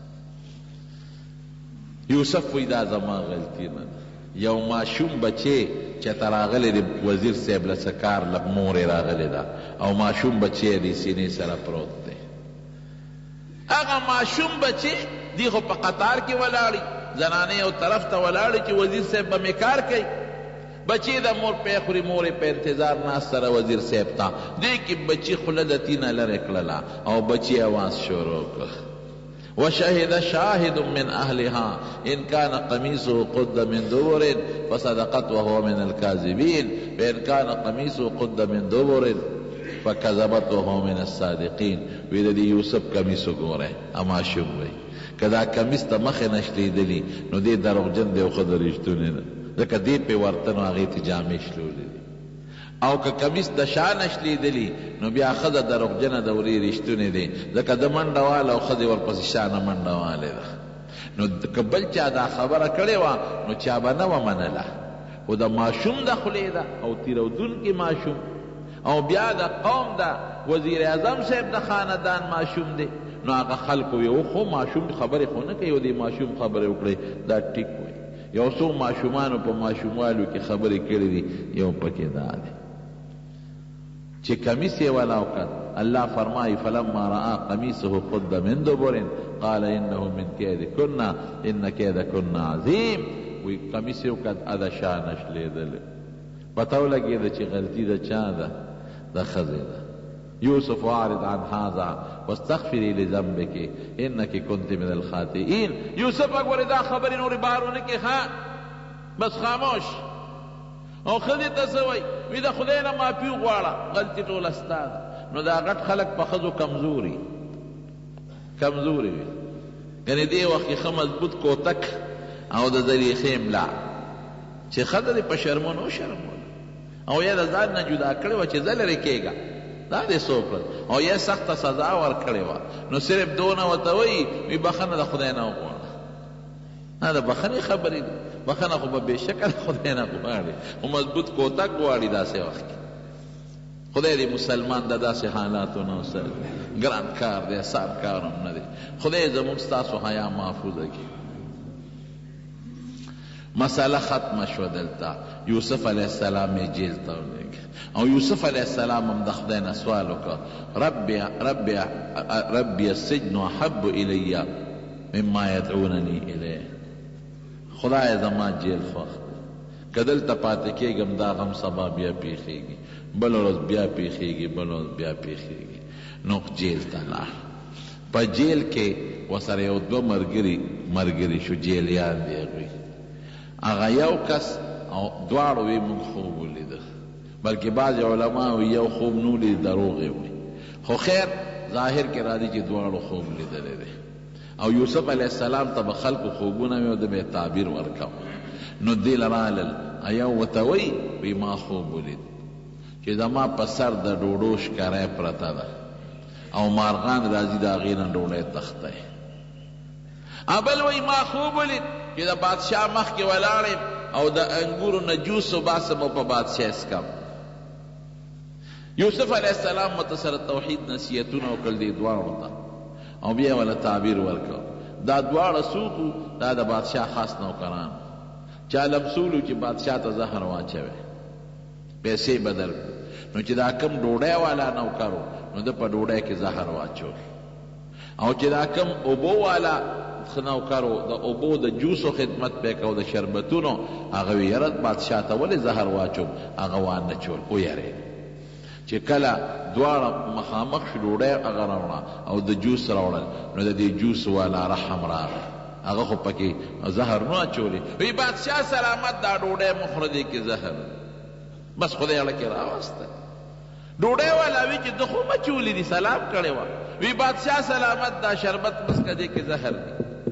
یوسف وی دا زما غلطی نه ده. یو ماشوم بچی چې ته راغلی دی وزیر صاحب له څه کار له مورې راغلی ده او ماشوم بچی دی سینې سره پروت دی. هغه ماشوم بچی دی خو په قطار کې ولاړی، زنانې یو طرف ته ولاړی چې وزیر صاحب به مې کار کوي، بچی د مور پی خوري، مورې په انتظار ناست سره وزیر صاحب ته. دې کې بچی خوله د تینه لرې کړله او بچی اواز شروع کړ. وشهد شاهد من اهلها ان كان قميصه قد من دبر فصدقت وهو من الكاذبين وان كان قميصه قد من دبر فكذبت وهو من الصادقين. وی د یوسف کمیس وګوره اما شوم وی کدا کمیس ته مخې نشلیدلی نو دې دروغجن دی او ښځه رښتونې ده، ځکه دې پې ورته نو هغې ته جامې شلولې دي. او که کمیس د شا نشلیدلی نو بیا ښځه دروغجنه ده ورې رښتونې دی، ځکه د منډه واله او ښځې ورپسې شا نه منډه والې ده. نو که بل چا دا خبره کړې وه نو چا به نه وه منله، خو د ماشوم د خولې ده او تیرودونکي ماشوم او بیا د قوم د وزیر اعظم صاحب د خاندان ماشوم دی. نو هغه خلکو یو خو ماشوم خبرې خو نه کوي او د ماشوم خبرې وکړئ دا ټیک وي. یو څو ماشومانو په ماشوموالو کې خبرې کړې دي، یو پکې دا دی چې کمیس یې ولا وکړ. الله فرمایي فلما رأى قمیصه قد من دبر قال انه من کیدکن ان کیدکن عظیم. وی کمیس یې وکړ اده شا نشلیدلی، پته ولګېده چې غلطي د چا ده؟ د ښځې ده. یوسف اعرض عن هذا واستغفري لذنبك انك كنت من الخاطئين. یوسف اګورې دا خبرې نورې بهارونه کې ها بس خاموش. او ښځې ته څه وایي؟ وی د خدای نه معافي وغواړه، غلطي ټوله ستا ده. نو دا غټ خلک په ښځو کمزوري کمزوري وي، یعنې دې وخت کې ښه مضبوط کوتک او د زلیخې ملا چې ښځه دې په شرمونو وشرموله او یا د ځان نه جدا کړې وه چې زه لرې کېږه، دا دې څوک کړل او یا سخته سزا ورکړې وه. نو صرف دونه ورته وایي وي بخښنه د خدای نه وغواړه. نه د بخښنې خبرې دي، بخښنه خو به بېشکه د خدای نه غواړي، خو مضبوط کوتک غواړي داسې وخت کې. خدای دې مسلمان د داسې حالاتو نه وساتي، ګران کار دی، اسان کار هم نه دی. خدای زموږ ستاسو حیا محفوظه کړي. مسئله ختمه شوه دلته. یوسف علیه السلام یې جیل ته ولېږه او یوسف علیه السلام هم د خدای نه سوال وکړه ربي ربي ربي السجن احب الی مما یدعونني الیه. خدای زما جیل خوښ دی، که دلته پاتې کېږم دا غم سبا بیا پیښېږي، بل ورځ بیا پیښېږي، بل ورځ بیا پیښېږي. نو جیل ته لاړ. په جیل کې ورسره یو دوه ملګري ملګري شو، جیلیان دي هغوی. هغه یو کس او دواړو وی موږ خوب ولیده، بلکې بعض علما وی یو خوب نه ولید، دروغ یې وی، خو خیر ظاهر کې راځي چې دواړو خوب لیدلی دی. او یوسف علیہ السلام ته به خلقو خوبونه وي او د به تعبیر ورکاو. نو دې لرالل ایو ورته وی وی ما خوب ولید چې زما په سر د ډوډو ښکاری پرته ده او مارغان راځي د هغې نه ډوډۍ تختی. ابل وی ما خوب ولید چې د بادشاه مخکې ولاړ یم او د انګورو نه جوس وباسم او په بادشاه څکم. یوسف علیہ السلام ورته سره توحید نصیحتونه وکړل دې دواړو ته او بیا یې ورله تعبیر ورکړ. دا دواړه څوک وو؟ دا د بادشاه خاص نوکران چا لمسولو چې بادشاه ته زهر واچوي پیسې به درکړو. نو چې دا کم ډوډۍ والا نوکر و نو ده په ډوډۍ کې زهر واچول، او چې دا کم اوبو والا نوکر و د اوبو د جوسو خدمت پې کو د شربتونو هغه وی یره بادشاه ته ولې زهر واچوم؟ هغه وانه چول ویرېد. چې کله دواړه مخامخ شو ډوډۍ هغه راوړه او د جوس راوړل نو د دې جوس والا رحم راغی، هغه خو پکې زهر نه اچولې. وی بادشاه سلامت دا ډوډۍ مخوره دې کې زهر بس خدای هغه کې راوسته. ډوډۍ والا وی چې ده خو مچولې دي سلام کړی وه. وی بادشاه سلامت دا شربت بس که دې کې زهر دی.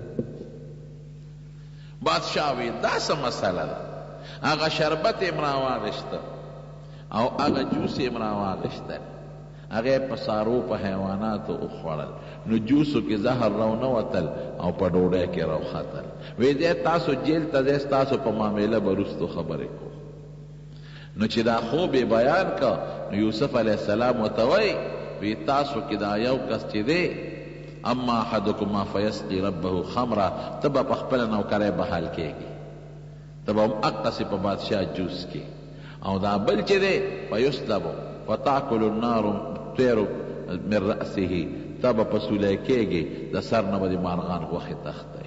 بادشاه وی دا څه مسله ده؟ هغه شربت یې راواغېسته او هغه جوس یې راواغېسته، هغه په څارو په حیواناتو وخوړل، نو جوسو کې زهر راونوتل او په ډوډۍ کې راوختل. وی دی تاسو جیل ته ځئ، ستاسو په معامله به وروستو خبرې کوو. نو چې دا خوب یې بیان که نو یوسف علیه السلام ورته وی وی تاسو کې دا یو کس چې دی اما احدکما فیسقي ربه خمره، ته به په خپله نوکری بحال کېږي، ته به هم اقسې په بادشاه جوس کې، او دا بل چې دی فیسلبو فتاکل النار طیر من رأسه، ته به په سولی کېږي د سر نه به د مارغان غوښې تختی.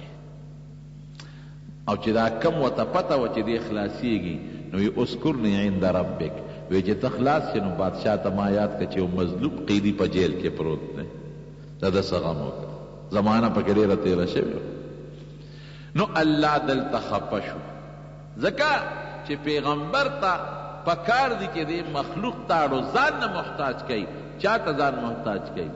او چې دا کم ورته پته وه چې دی خلاصېږي نو وی اذکرنی عند ربک، وی چې ته خلاص شې نو بادشاه ته ما یاد کړه چې یو مظلوم قیدي په جیل کې پروت دی، دا د څه غم وکړه، زمانه پکې ډېره تېره شوې. نو الله دلته خفه شو ځکه چې پیغمبر ته پکار دي چې دې مخلوق تاړو ځان نه محتاج کوي. چا ته ځان محتاج کوي؟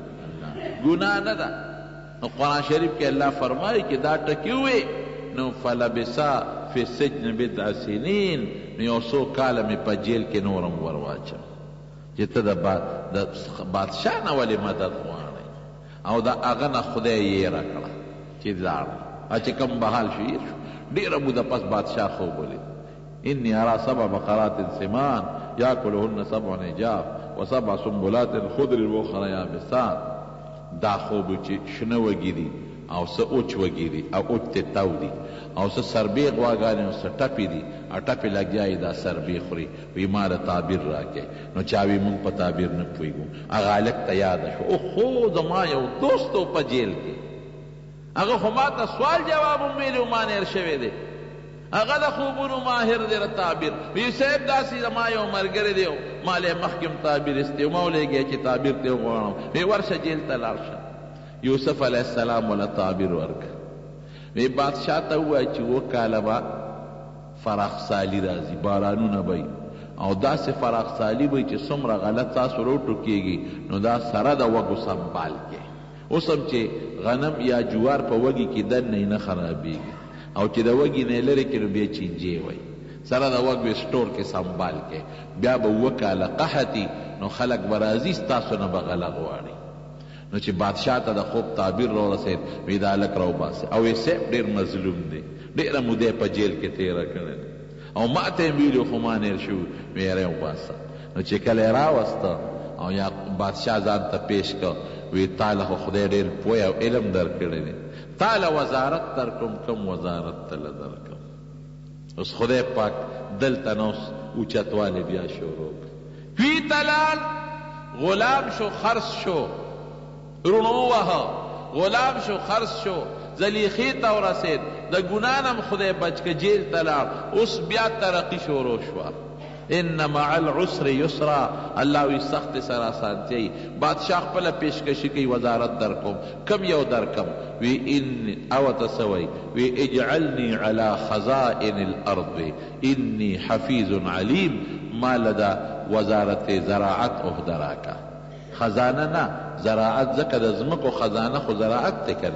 ګناه نه ده. نو قرآن شریف کې الله فرمایي چې دا ټکي وې نو فلبسا فی السجن بضع سنین، نو یو څو کاله مې په جیل کې نورم ور واچم چې ته د بادشاه نه ولې مدد غواړئ، او د هغه نه خدای یې یېره کړه چې لاړ چې کوم بحال شو یې شو. ډېره موده پس بادشاه خوب ولید انی ارا سبع بقرات سمان یاکلهن سبع عجاف وسبع سنبلات خضر واخر یابسات. دا خوب چې شنه وږي دي او څه اوچ وږي دي او اوچ ته تاو دي او څه سربې غواګانې او څه ټپې دي او ټپې لګیا دا سربې خوري. وی ما له تعبیر راکړئ. نو چا وی مونږ په تعبیر نه پوهېږو. هغه هلک ته یاده شو اوخو زما یو دوست و په جیل کې، هغه خو ما ته سوال جواب هم ویلي و ما نیر شوی دی، هغه د خوبونو ماهر دی د تعبیر. وی صاحب داسې زما یو ملګری دی ما له مخکې هم تعبیر استی ما ولېږی چې تعبیر ته وغواړم. وی ورشه جیل ته لاړ شه. یوسف علیه السلام ولا تعبیر ورکړه. وی بادشاه ته ووایه چې اووه کاله به فراخ سالي راځي، بارانونه به او داسې فراخ سالي به چې څومره غلط تاسو راوټوکېږي نو دا سره د وږو سنبال کې. اوس هم چې غنم یا جوار په وږي کې دننه یې نه خرابېږي او چې د وږي نه یې لرې کړي نو بیا چینجې وایي، سره د وږو سټور کې سنبال کې. بیا به اووه کاله قحطي نو خلک به راځي ستاسو نه به غله غواړي. نو چې بادشاه ته د خوب تعبیر راورسېد وی دا هلک راوباسئ او وی صاحب ډېر مظلوم دی، ډېره موده یې په جیل کې تېره کړې او ما ته یې ویلي خو ما نیر شو. وی یې راوباسه. نو چې کله یې راوسته او یا بادشاه ځان ته پیش کړ وی تا له خو خدای ډېر پوه او علم درکړی دی، تا له وزارت درکړم کم وزارت ته له درکړم. اوس خدای پاک دلته نو اوچتوالی بیا شروع کړ. دوی ته لاړ، غلام شو خرڅ شو، رونو وهه غلام شو خرڅ شو، زلیخې ته ورسېد، د ګناه نه خدای بچ که جیل ته لاړ. اوس بیا ترقي شروع شوه. ان مع العسر یسرا، الله وی سخت سره اسانتیاي. بادشاه خپله پیشکشي کوي وزارت درکوم، کم یو درکم. وی ان او تسوي وی اجعلني على خزائن الارض اني حفیظ علیم، ما لدا وزارت زراعت عهده راکا. خزانه نه زراعت، ځکه د ځمکو خزانه خو زراعت دی که نه،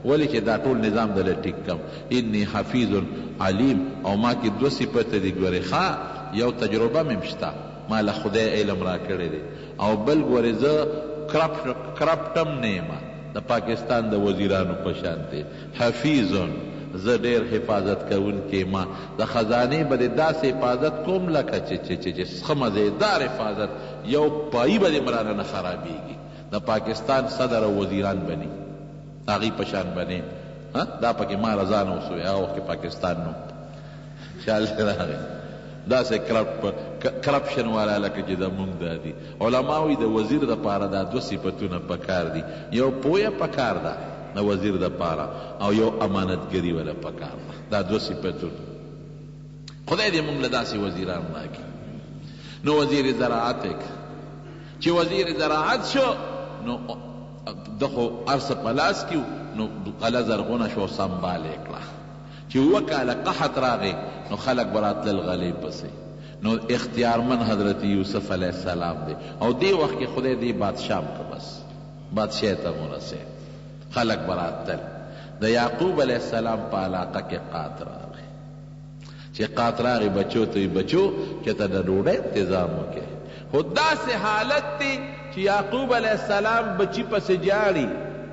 ولی چې دا ټول نظام دله ټیک کم. انی حفیظ علیم، او ما کې دو صفت دی ګورې ښه، یو تجربه مې شته، ما له خدای علم را کړی دی، او بل ګورې زه کرپټم نه یم د پاکستان د وزیرانو په شان دی. حفیظ، زه ډېر حفاظت کوونکی ما، د خزانې به د داسې حفاظت کوم لکه چې ښه مزېدار حفاظت، یو پایي به د مرانه نه خرابېږي. د پاکستان صدر او وزیران بني هغې په شان بنې، دا پکې ما رضا نه وسوی، هغه وخت کې پاکستان نو خیال راغی داسې کرپشن والا لکه چې زمونږ دا دي. علما وایي د وزیر دپاره دا دوه صفتونه پکار دي، یو پویه پکار ده د وزیر دپاره، او یو امانتګري ولا پکار ده. دا دوه صفتونه خدای دې مونږ له داسې وزیران راکړي. نو وزیر زراعت چې وزیر زراعت شو نو د خو هر څه په لاس کې نو قلعه زرغونه شو، سنبال یې کړه. چې اووه کاله قحط راغی نو خلک به راتلل غلې پسې، نو اختیارمن حضرت یوسف علیه السلام دی، او دې وخت کې خدای دې بادشاه که بس بادشاه ته ورسېد، خلک به راتلل. د یعقوب علیه السلام په علاقه کې قحط راغی. چې قحط راغی بچو ته بچو چې ته د ډوډۍ انتظام وکړې. خو داسې حالت دی چې یعقوب علیہ السلام بچی پس جاڑی.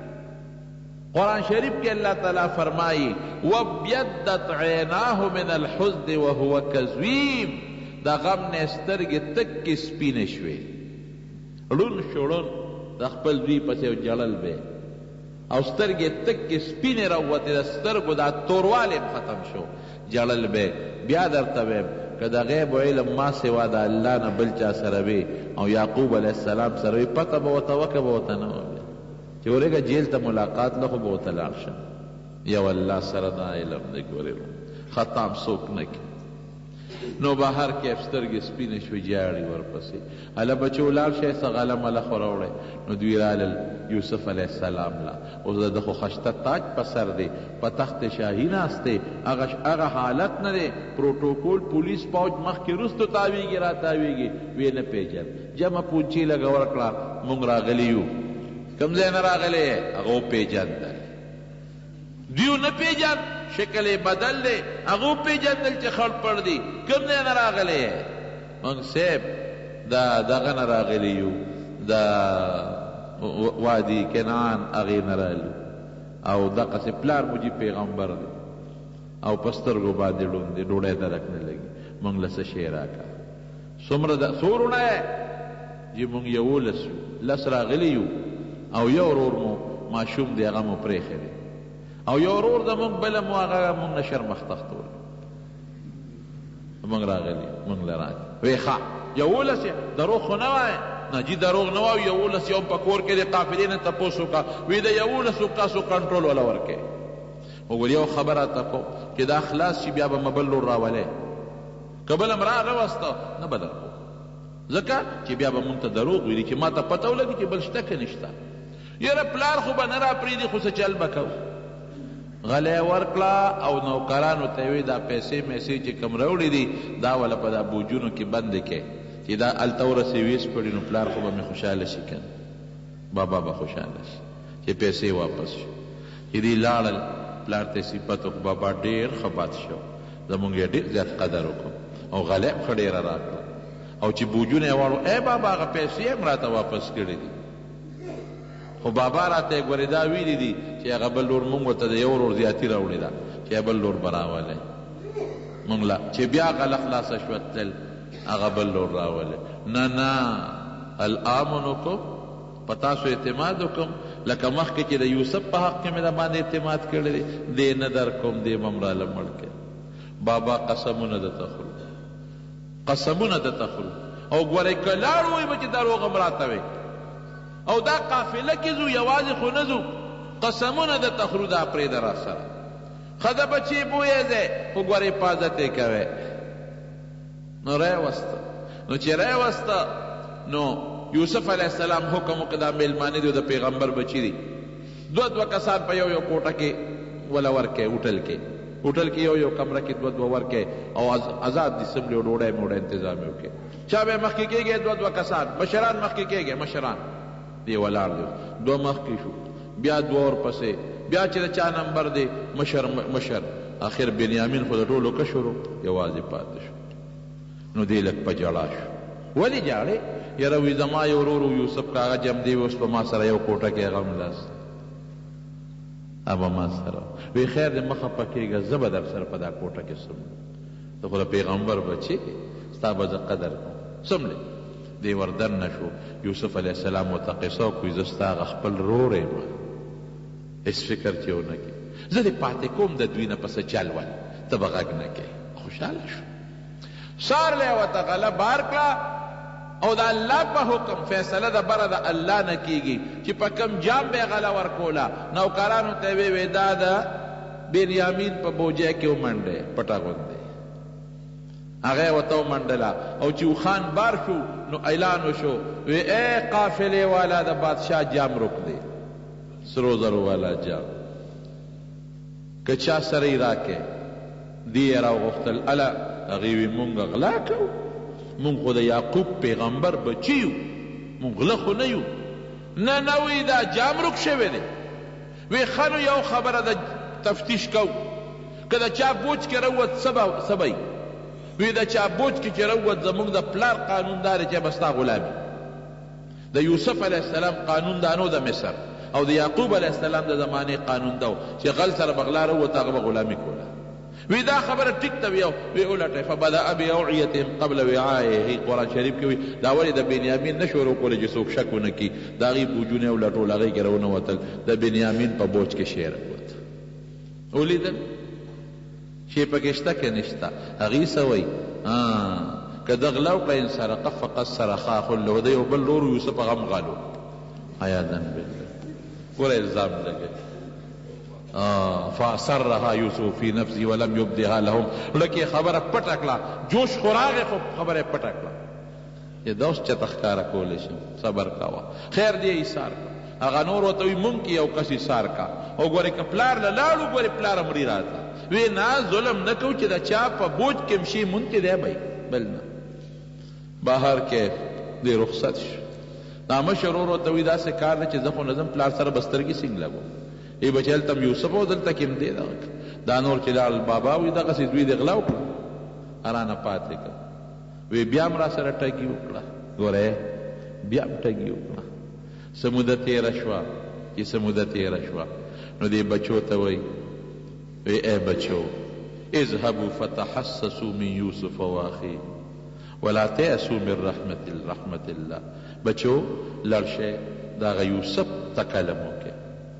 قرآن شریف کے اللہ تعالیٰ فرمائی وَبْيَدَّتْ عَيْنَاهُ مِنَ الْحُزْنِ وَهُوَ كَظِيمٌ، دا غم نے سترګې تک کې سپینې شوې، ړون شړون د خپل دوی پسې جړل به، او سترګې تک کې سپینې راوتې، د سترګو دا توروالی ختم شو، جړل به. بیا درته وایم که د غیب علم ما سوا د الله نه بل چا سره وي او یعقوب علیه السلام سره وي، پته به ورته وکړه به ورته نه وي چې ورېږه جیل ته ملاقات له خو به ورته لاړ شم. یو الله سره دا علم دی ګورې خطا هم څوک نه کوي. نو بهر کې سترګې سپینې شوې جاړي ورپسې، هله بچو لاړ شئ څه غله مله خو راوړئ. نو دوی رالل یوسف علیه السلام لا، اوس د خو خشته تاج په سر دی، په تخت شاهي ناست دی، هغه حالت نه دی، پروټوکول پولیس پوج مخکې وروستو تاویږي را تاویږي، ویې نه پېژن. جمع پونچي لږه ورکړه، مونږ راغلي یو. کوم ځای نه راغلی هغه وپېژندل، دیو نه پېژن، شکل یې بدل دی، هغه وپېژندل چې خړ پړ دی. کوم ځای نه راغلی مونږ صاحب دا دغه نه راغلی یو، دا وادي کنعان هغې نه رالو، او دقسې پلار مو جي پیغمبر دی، او په سترګو باندې ړوند دی، ډوډۍ درک نه لګي، مونږ له څه شی راکړه. څومره د څو وروڼه یې؟ جي مونږ یولس یو، لس راغلي یو، او یو ورور مو ماشوم دی هغه مو پرېښی دی، او یو ورور زمونږ بله مو هغه مونږ نه شرمخ تخت ور مونږ راغلي مونږ له راغلي. وی ښه یولس یې دروغ خو نه وایې؟ نه جي دروغ نه وایو، یولس یو په کور کې د قافلې نه تپوس وکړه، وی د یولسو کسو کنټرول وله ورکې. وګور یو خبره ته کوم چې دا خلاص شي بیا به مبل لور راولې، که بله م را راوسته نه به درکو، ځکه چې بیا به مونږ ته دروغ ویلي چې ما ته پته ولګي چې بل شته که نشته. یاره پلار خو به نه را پرېږدي، خو څه چل به کوو. غلی ورکړه او نوکرانو ته یې وایي دا پیسې میسې چې کوم راوړي دي دا وله په دا بوجونو کې بندې کړې، چې دا هلته ورسې ویس پړي نو پلار خو به مې خوشحاله شي که بابا به خوشحاله شي چې پیسې واپس شي. چې دوی لاړل پلار ته صفت وکړو، بابا ډېر ښه بد شو، زمونږ یې ډېر زیات قدر وکړو، او غلی هم ښه ډېره راکړه، او چې بوجونه یې واړو ای بابا هغه پیسې هم راته واپس کړي دي. خو بابا راته یې ګورې دا ویلي دي چې هغه بل لور مونږ ورته د یو ورور زیاتي راوړې ده چې بل لور به راولې مونږ له، چې بیا غله خلاصه شوه تل هغه بل لور راولې. نه نه الامن وکړو، په تاسو اعتماد وکړم، لکه مخکې چې د یوسف په حق کې مې د باندې اعتماد کړی دی، دې نه در کوم دې به م راله مړ کړې. بابا قسمونه درته خورو، قسمونه درته خورو، او ګورئ که لاړ وایي به چې دروغ هم راته وی، او دا قافله کې ځو یوازې خو نه ځو، قسمونه درته خورو دا پرېږده را سره. ښه د بچې بویې دی، خو ګورئ حفاظت یې کوئ. نو راوسته، نو چې راوسته نو یوسف علیه السلام حکم وکړه دا میلمانه دي د پیغمبر بچي دي، دوه دوه کسان په یو یو کوټه کې وله ورکئ، هوټل کې هوټل کې یو یو کمره کې دوه دوه ورکئ، او آزاد دي څملې او ډوډۍ موډۍ انتظام یې وکړئ. چا به مخکې کېږي دوه دوه کسان، مشران مخکې کېږي، مشران دی ولاړ دي، دوه مخکې شو، بیا دوه ورپسې، بیا چې د چا نمبر دی مشر مشر آخر بنیامین خو د ټولو کشرو یوازې پاتې شو. نو دی لږ په ژړا شو. ولې ژاړې؟ یاره وی زما یو ورور یوسف کاغه جم دی اوس په ما سره یو کوټه کې هغه ملاس ابا ما سره وی خیر د مخه پکېږه زه به در سره په دا کوټه کې سم ته خو د پیغمبر بچی ستا به زه قدر کوم سملی دی وردن نشو. یوسف علیه السلام ورته قصه وکړي زه ستا هغه خپل رور یم هېڅ فکر چې ونه کړي زه دې پاتې کوم د دوی نه پسه چل ول ته به غږ نه کوې. خوشحاله شو. سارلی ورته غله بار کړه او د الله په حکم فیصله د بره د الله نه کیږي چې په کم جام به غله ورکوله. نوکرانو ته وی وی دا د بنیامین په بوجه کې ومنډې پټه غوندې هغه ورته ومنډله او چې خان بار شو نو اعلان وشو وی ای قافلې والا د بادشاه جام روک دی سرو زرو والا جام که چا سره یې راکې دی یې راوغوښتل اله هغې وی مونږ غلا کوو مونږ خو د یعقوب پیغمبر بچی یو مونږ غله خو نه یو. نه نه وی دا جام روک شوی دی. وی ښه نو یو خبره د تفتیش کو که د چا بوج کې روت سبی وی د چا بوج کې چې روت زمونږ د پلار قانون دا دی چې به ستا غلامي. د یوسف علیه السلام قانون دا نو د مصر او د یعقوب علیه السلام د زمانې قانون دا چې غل سره بغلا روت هغه به غلامي کوله. وی دا خبره ټیک ته وی وی ولټه فبدأ بأوعیتهم قبل وعائه. قرآن شریف کې وی دا ولې د بنیامین نه شروع کوله چې څوک شک ونه کړي د هغې بوجونه ولټول هغې کې راونوتل د بنیامین په بوج کې شی راووت. ولیدل شی پکې شته که نشته هغې څه وایي که د غلا وکړه ان سرقه فقد سرق اخ له. د یو بل ورور یوسف هغه هم غالو عیاذا بالله. ګوره الزام لګوي فاصرها یوسف فی نفسه ولم یبدها لهم. لکه خبره پټه کړه جوش خو راغی خو خبره پټه کړه چې دا اوس چېرته ښکاره کولی شم صبر کوه. خیر دی ایثار کړه هغه نور ورته وایي مونږ کې یو کس ایثار کړه او ګورې که پلار له لاړو ګورې پلاره مړي راته وی نه ظلم نه کوو چې د چا په بوج کې هم شي مونږ کې دی بی بل نه. بهر کې دی رخصت شو. دا مشر ورور ورته وایي داسې کار دی چې زه خو نظم پلار سره به سترګې سینګ لګوم ای بچی هلته یوسف او دلته کې هم دی دا نور چې لاړل بابا وایي دغسې دوی دې غلا وکړه ارانه پاتې کړه. وی بیا هم را سره ټګي وکړه. ګوره بیا هم ټګي وکړه. څه موده تېره شوه چې څه موده تېره شوه نو دې بچو ته وایي وی ای بچو اذهبوا فتحسسوا من یوسف واخیه ولا تیأسوا من رحمت رحمت الله. بچو لړشه دغه یوسف تکلم وکړه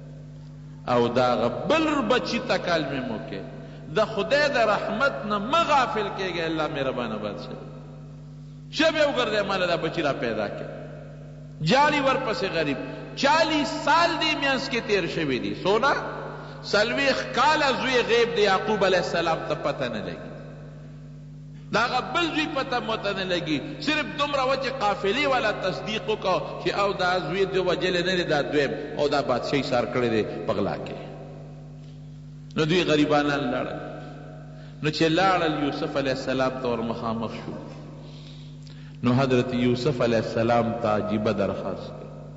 او دا بل بچی تکلم وکړه. د خدای د رحمت نه مه غافل کېږئ الله مهربانه بادشاه شبه وګرځئ ماله دا بچی را پیدا کړه جاړي ورپسې غریب چالیس سال دی میانس کې تیر شوي دي سونا سلویخ کاله زوی غیب د یعقوب علیه السلام ته پته نه لګي دا هغه بل زوی پته موته نه لګي صرف دومره و چې قافلې والا تصدیق وکړه چې او دا زوی دې وجلی نه دی دا دویم او دا بادشاه ایثار کړی دی په غلا کې. نو دوی غریبانان لاړل نو چې لاړل یوسف علیه السلام ته ور مخامخ شو نو حضرت یوسف علیه السلام ته عجیبه درخواست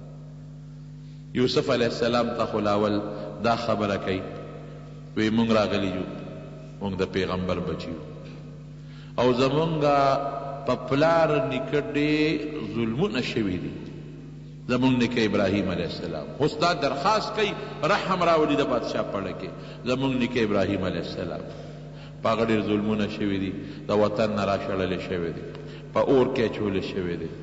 کړ. یوسف علیه السلام ته خو لاول دا خبره کوي وی مونږ راغلی یو مونږ د پیغمبر بچی یو او زمونږ په پلار نیکه ډېر ظلمونه شوي دي زمونږ نیکه ابراهیم علیه السلام خو ستا درخواست کوي رحم راولي د بادشاه پړه کې زمونږ نیکه ابراهیم علیه السلام په هغه ډېر ظلمونه شوي دي د وطن نه راشړلې شوي دي په اور کې اچولې شوي دي.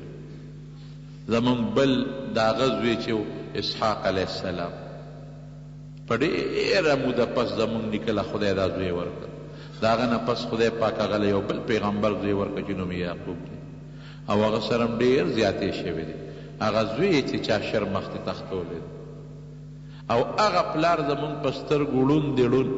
زمونږ بل د هغه زوی چې اسحاق علیه السلام په ډېره موده پس زمونږ نیکه له خدای دا زوی ورکړ. د هغه نه پس خدای پاک هغه له یو بل پیغمبر زوی ورکړ چې نوم یې یعقوب دی او هغه سره هم ډېر زیاتې شوي دي. هغه زوی چې چا شر مخکې تختولی دی او هغه پلار زمونږ په سترګو ړوند دی ړوند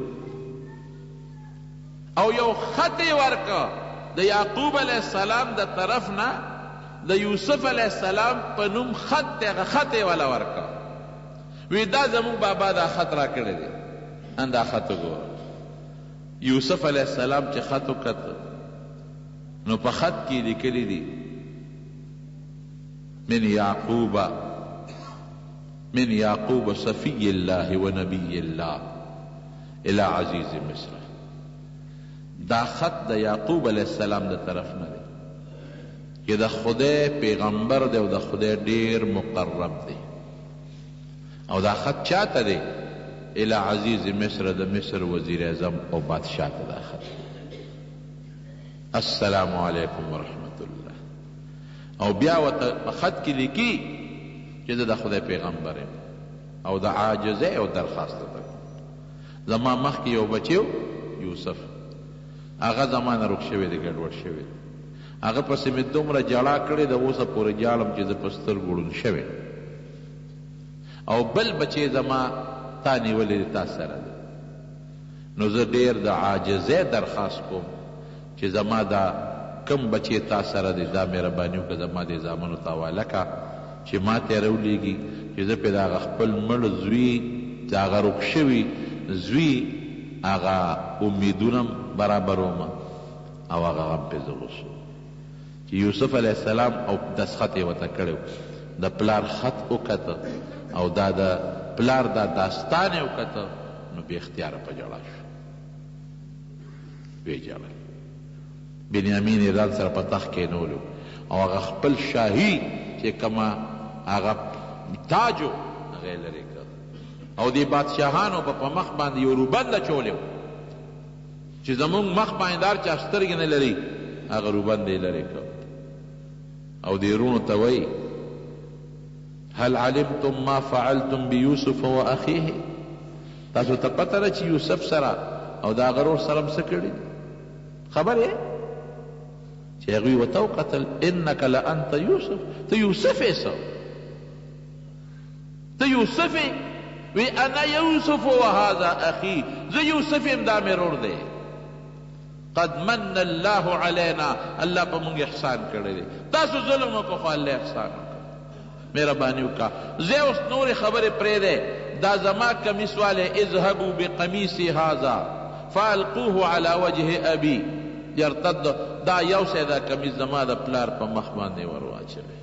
او یو خط یې ورکړه د یعقوب علیه السلام د طرف نه د یوسف علیه السلام په نوم خط دی هغه خط یې والا ورکړه وی دا زمونږ بابا دا خط را کړی دی ان دا خط وګوره. یوسف علیه السلام چې خط وکته نو په خط کې لیکلی دي من یعقوب من یعقوب صفی الله و نبی الله الى عزیز مصر. دا خط د یعقوب علیہ السلام د طرف نه دی چې د خدای پیغمبر دی او د خدای ډیر مقرب دی، او دا خط چاته دی؟ الى عزیز مصر، د مصر وزیر اعظم او بادشاہ ته دا خط. السلام علیکم ورحمت الله. او بیا ورته په خط کې لیکي چې د خدای پیغمبر یم او د عاجزۍ او درخواست ته زما مخکې یو بچیو یوسف، هغه زما نه رک شوی دی، ګډوډ شوی دی، هغه پسې مې دومره جړا کړې ده اوسه پورې جاړم چې زه په سترګو ړوند شوی، او بل بچی زما تا نیولې دی تا سره دی. نو زه ډېر د عاجزۍ درخواست کوم چې زما دا کم بچی تا سره دی دا مهرباني وکړه زما دې زامنو ته حواله کړه چې ما ته یې راولېږي چې زه پرې د هغه خپل مړ زوی چې هغه رک شوي زوی هغه امیدونه برابروم او هغه غم پې زه وسو. چې یوسف علیه السلام او دستخط یې ورته کړی د پلار خط وکته او دا د پلار دا داستان یې وکته، نو بې اختیاره په ژړا شو، ویې ژړل. بنیامین یې ځان سره په تخت کېنولو او هغه خپل شاهي چې کومه هغه تاج و هغه یې لرې کړ او دې بادشاهانو به په مخ باندې یو روبند اچولی و چې زمونږ مخ باندې دار چا سترګې نه لري، هغه روبند یې لرې کړ او دې وروڼو ته وایي هل علمتم ما فعلتم بیوسف و اخیه؟ تاسو ته پته ده چې یوسف سره او د هغه ورور سره م څه کړي؟ خبر یې چې هغوی ورته وکتل انک لانت یوسف، ته یوسف یې څه؟ ته یوسف یې؟ وی انا یوسف و هذا اخی، زه یوسف یم دا مې ورور دی. قد من الله علینا، الله په موږ احسان کړی دی، تاسو ظلم وکړو خو الله احسان وکړ، مهرباني وکړه. زه اوس نورې خبرې پرېږدی، دا زما کمیس والے اذهبوا بقمیصی هذا فالقوه علی وجه ابي یرتد، دا یو سی دا کمیس زما د پلار په مخ باندې ور واچوئ،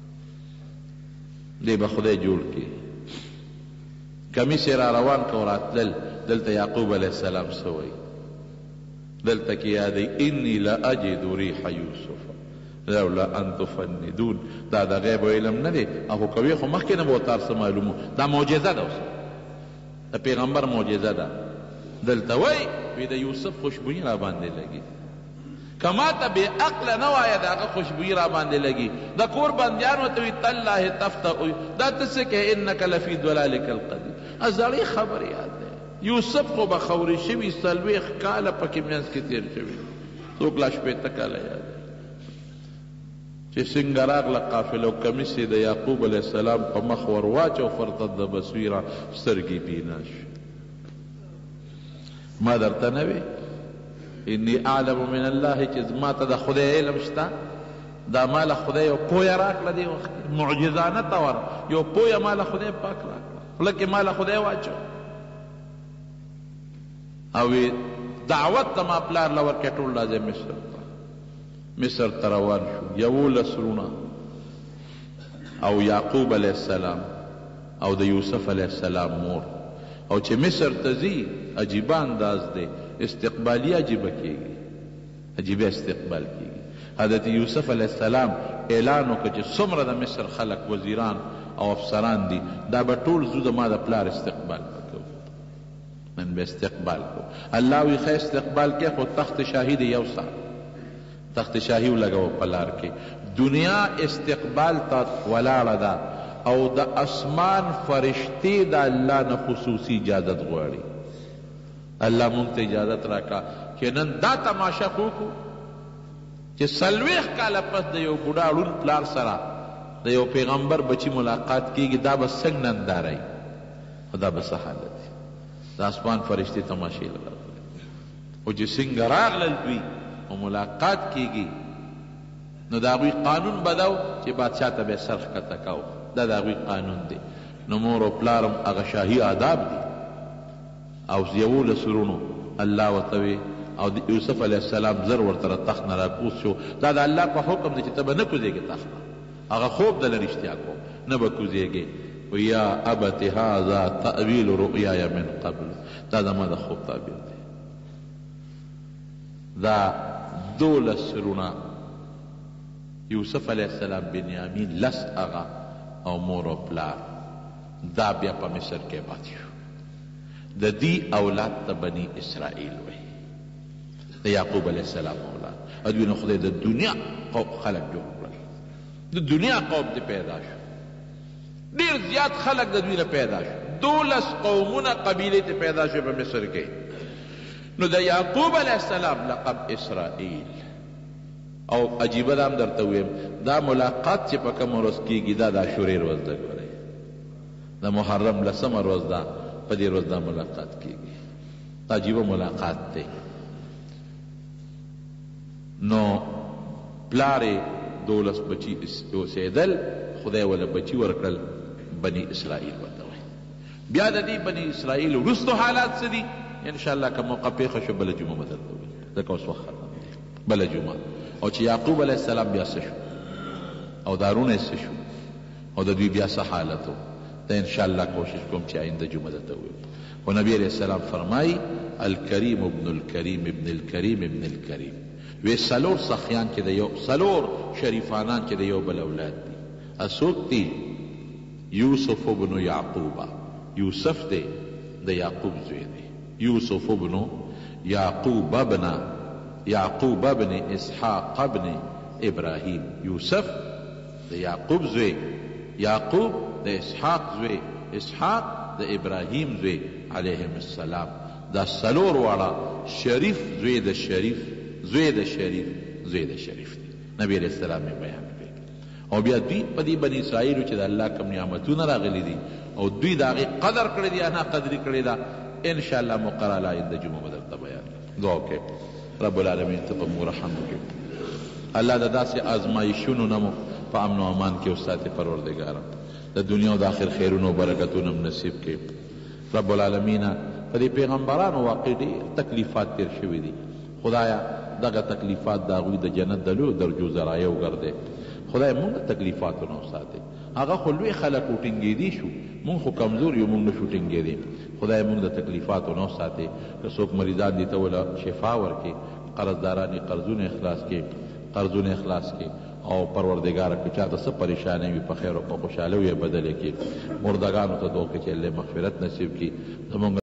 دی به خدای جوړ کړي. کمیس یې را روان که وراتلل، دلته یعقوب علیه السلام څه وایي؟ دلته کې یادی انی لاجد ریح یوسف لولا ان تفندون. دا د غیب علم نه دی، او کوي خو مخکې نه به ورته هر څه معلومو، دا معجزه ده، اوس د پیغمبر معجزه ده. دلته وایي وی د یوسف خوشبویي را باندې لګي، که ما ته بې عقله نه وایه د هغه خوشبویي را باندې لګي. د کور بندیان ورته وي تالله تفتأ، دا ته څه کوې؟ انک لفی ضلالک القدیم. زړې خبرې یاد دی. یوسف خو به خورې شوي څلوېښت کاله پکې منځ کې تېر شوي، څوک لا شپېته کاله یاد دی چې څنګه راغله قافله او کمیس یې د یعقوب علیه السلام په مخ ور واچو، فرتد بصیره، سترګې بینا شو. ما درته نه وې انی اعلم من الله چې ما ته د خدای علم شته؟ دا ماله خدای یو پویه راکړه، دې وخت معجزانه طور یو پویه ماله خدای پاک راکړه، خوله کې ماله خدای واچو. او دعوت ته ما پلار له ورکړې ټول راځئ مصر ته. مصر ته روان شو، یولس وروڼه او یعقوب علیه السلام او د یوسف علیه السلام مور. او چې مصر ته ځي عجیبه انداز دی، استقبالی عجیبه کېږي، عجیبه استقبال کېږي. حضرت یوسف علیه السلام اعلان وکړ چې څومره د مصر خلق وزیران او افسران دي، دا به ټول زو د ما د پلار استقبال وکړو، نن به استقبال کو. الله وی ښه استقبال کې، خو تخت شاهي دی یو ساعت، تخت شاهي ولګوه په لار کې. دنیا استقبال ته ولاړه ده او د اسمان فرشتې د الله نه خصوصي اجازت غواړي. الله مونږ ته اجازت راکړه چې نن دا تماشا وکړو چې څلوېښت کاله پس د یو بوډا ړوند پلار سره د یو پیغمبر بچی ملاقات کېږي، دا به څنګه ننداره خو دا به څه حالت وي؟ د اسمان فرشتې تماشې له راغلل، خو چې څنګه راغلل دوی او ملاقات کېږي، نو د هغوی قانون به دا و چې بادشاه ته به یې سر ښکته کوو، دا د هغوی قانون دی. نو مور او پلارم هغه شاهي آداب دي. او یولس وروڼو الله ورته وی، او د یوسف علیه السلام زر ورته تخت نه راکوز شو. دا د الله په حکم دی چې ته به نه کوزېږې تخت نه، هغه خوب دله رښتیا کوم، نه به کوزېږې. یا ابت هذا تأویل رؤیای من قبل، دا زما د خوب تعبیر دی. دا دولس سرونه یوسف علیہ السلام، بنیامین، لس اغا او مور او پلار، دا بیا په مصر کې پاتې شو. د دې اولاد ته بنی اسرائیل وی، د یعقوب علیہ السلام اولاد. ادوی نو خدای د دنیا قوم خلق جوړ کړل، د دنیا قوم ته پیدا شو، ډیر زیات خلق د دوی نه پیدا شو، دولس قومونه قبیله ته پیدا شو په مصر کې. نو د یعقوب علیہ السلام لقب اسرائیل. او عجیبه دام درته ویم، دا ملاقات چې په کوم ورځ کېږي دا د عاشورې ورځ ده. ګورئ د محرم لسمه ورځ ده، په دې ورځ دا ملاقات کېږي. عجیبه ملاقات دی. نو پلارې دولس بچی اوسېدل، خدای ولا بچی ورکړل، بنی اسرائیل ورته وایي. بیا د دې بنی اسرائیل وروستو حالات څه دي انشاءالله که موقع پېښه شو بله جمعه به درته وایي، ځکه اوس وخت ختم دی. بله جمعه. او چې یعقوب علیہ السلام بیا څه شو او دارونه څه شو او د دوی بیا څه حالت و، دا انشاءالله کوشش کوم چې آینده جمعه درته ووایم. خو نبی علیہ السلام فرمایي الکریم ابن الکریم ابن الکریم ابن الکریم. وی سلور سخیان چې د یو سلور شریفانان چې د یو بل اولاد دي. اسوک دی یوسف ابن یعقوب، یوسف دی د یعقوب زوی دی. یوسف ابن یعقوب ابن یعقوب ابن اسحاق ابن ابراہیم. یوسف د یعقوب زوی، یعقوب د اسحاق زوی، اسحاق د ابراہیم زوی علیہم السلام. دا سلور واړه شریف زوی د شریف زوی د شریف زوی د شریف دی. نبی علیہ السلام یې بیان کړی. او بیا دوی په دې بني اسرائیلو چې د الله کوم نعمتونه راغلي دي او دوی د هغې قدر کړی دی، انا قدري کړې ده، انشاءالله مقرره آینده جمعه به درته بیان کړم. دعا وکړئ رب العالمین ته په مو رحم وکړي. الله د داسې ازمایښونو نه مو په امن و امان کې وساتي پروردګاره. د دنیا او د آخر خیرونو او برکتونه م نصیب کړي. رب العالمین په دې پیغمبرانو واقع ډېر تکلیفات تیر شوي دي. خدایا دغه تکلیفات د هغوی د جنت د لویو درجو ذرایع وګرځئ. خدای مونږ د تکلیفاتو نه وساتئ. هغه خو لوی خلک وټینګېدي شو، مونږ خو کمزور یو، مونږ نه شو ټینګېدی. خدای مونږ د تکلیفاتو نه وساتئ. که څوک مریضان دي ته وله شفا ورکړي، قرضداران یې قرضونه اخلاص کړي، قرضونه اخلاص کړي. او پروردګاره که چاته څه پریشانۍ وي په خیر او په خوشحالۍ یې بدلې کړي. مردګانو ته دعا وکړي چې الله مغفرت نصیب کړي. زمونږ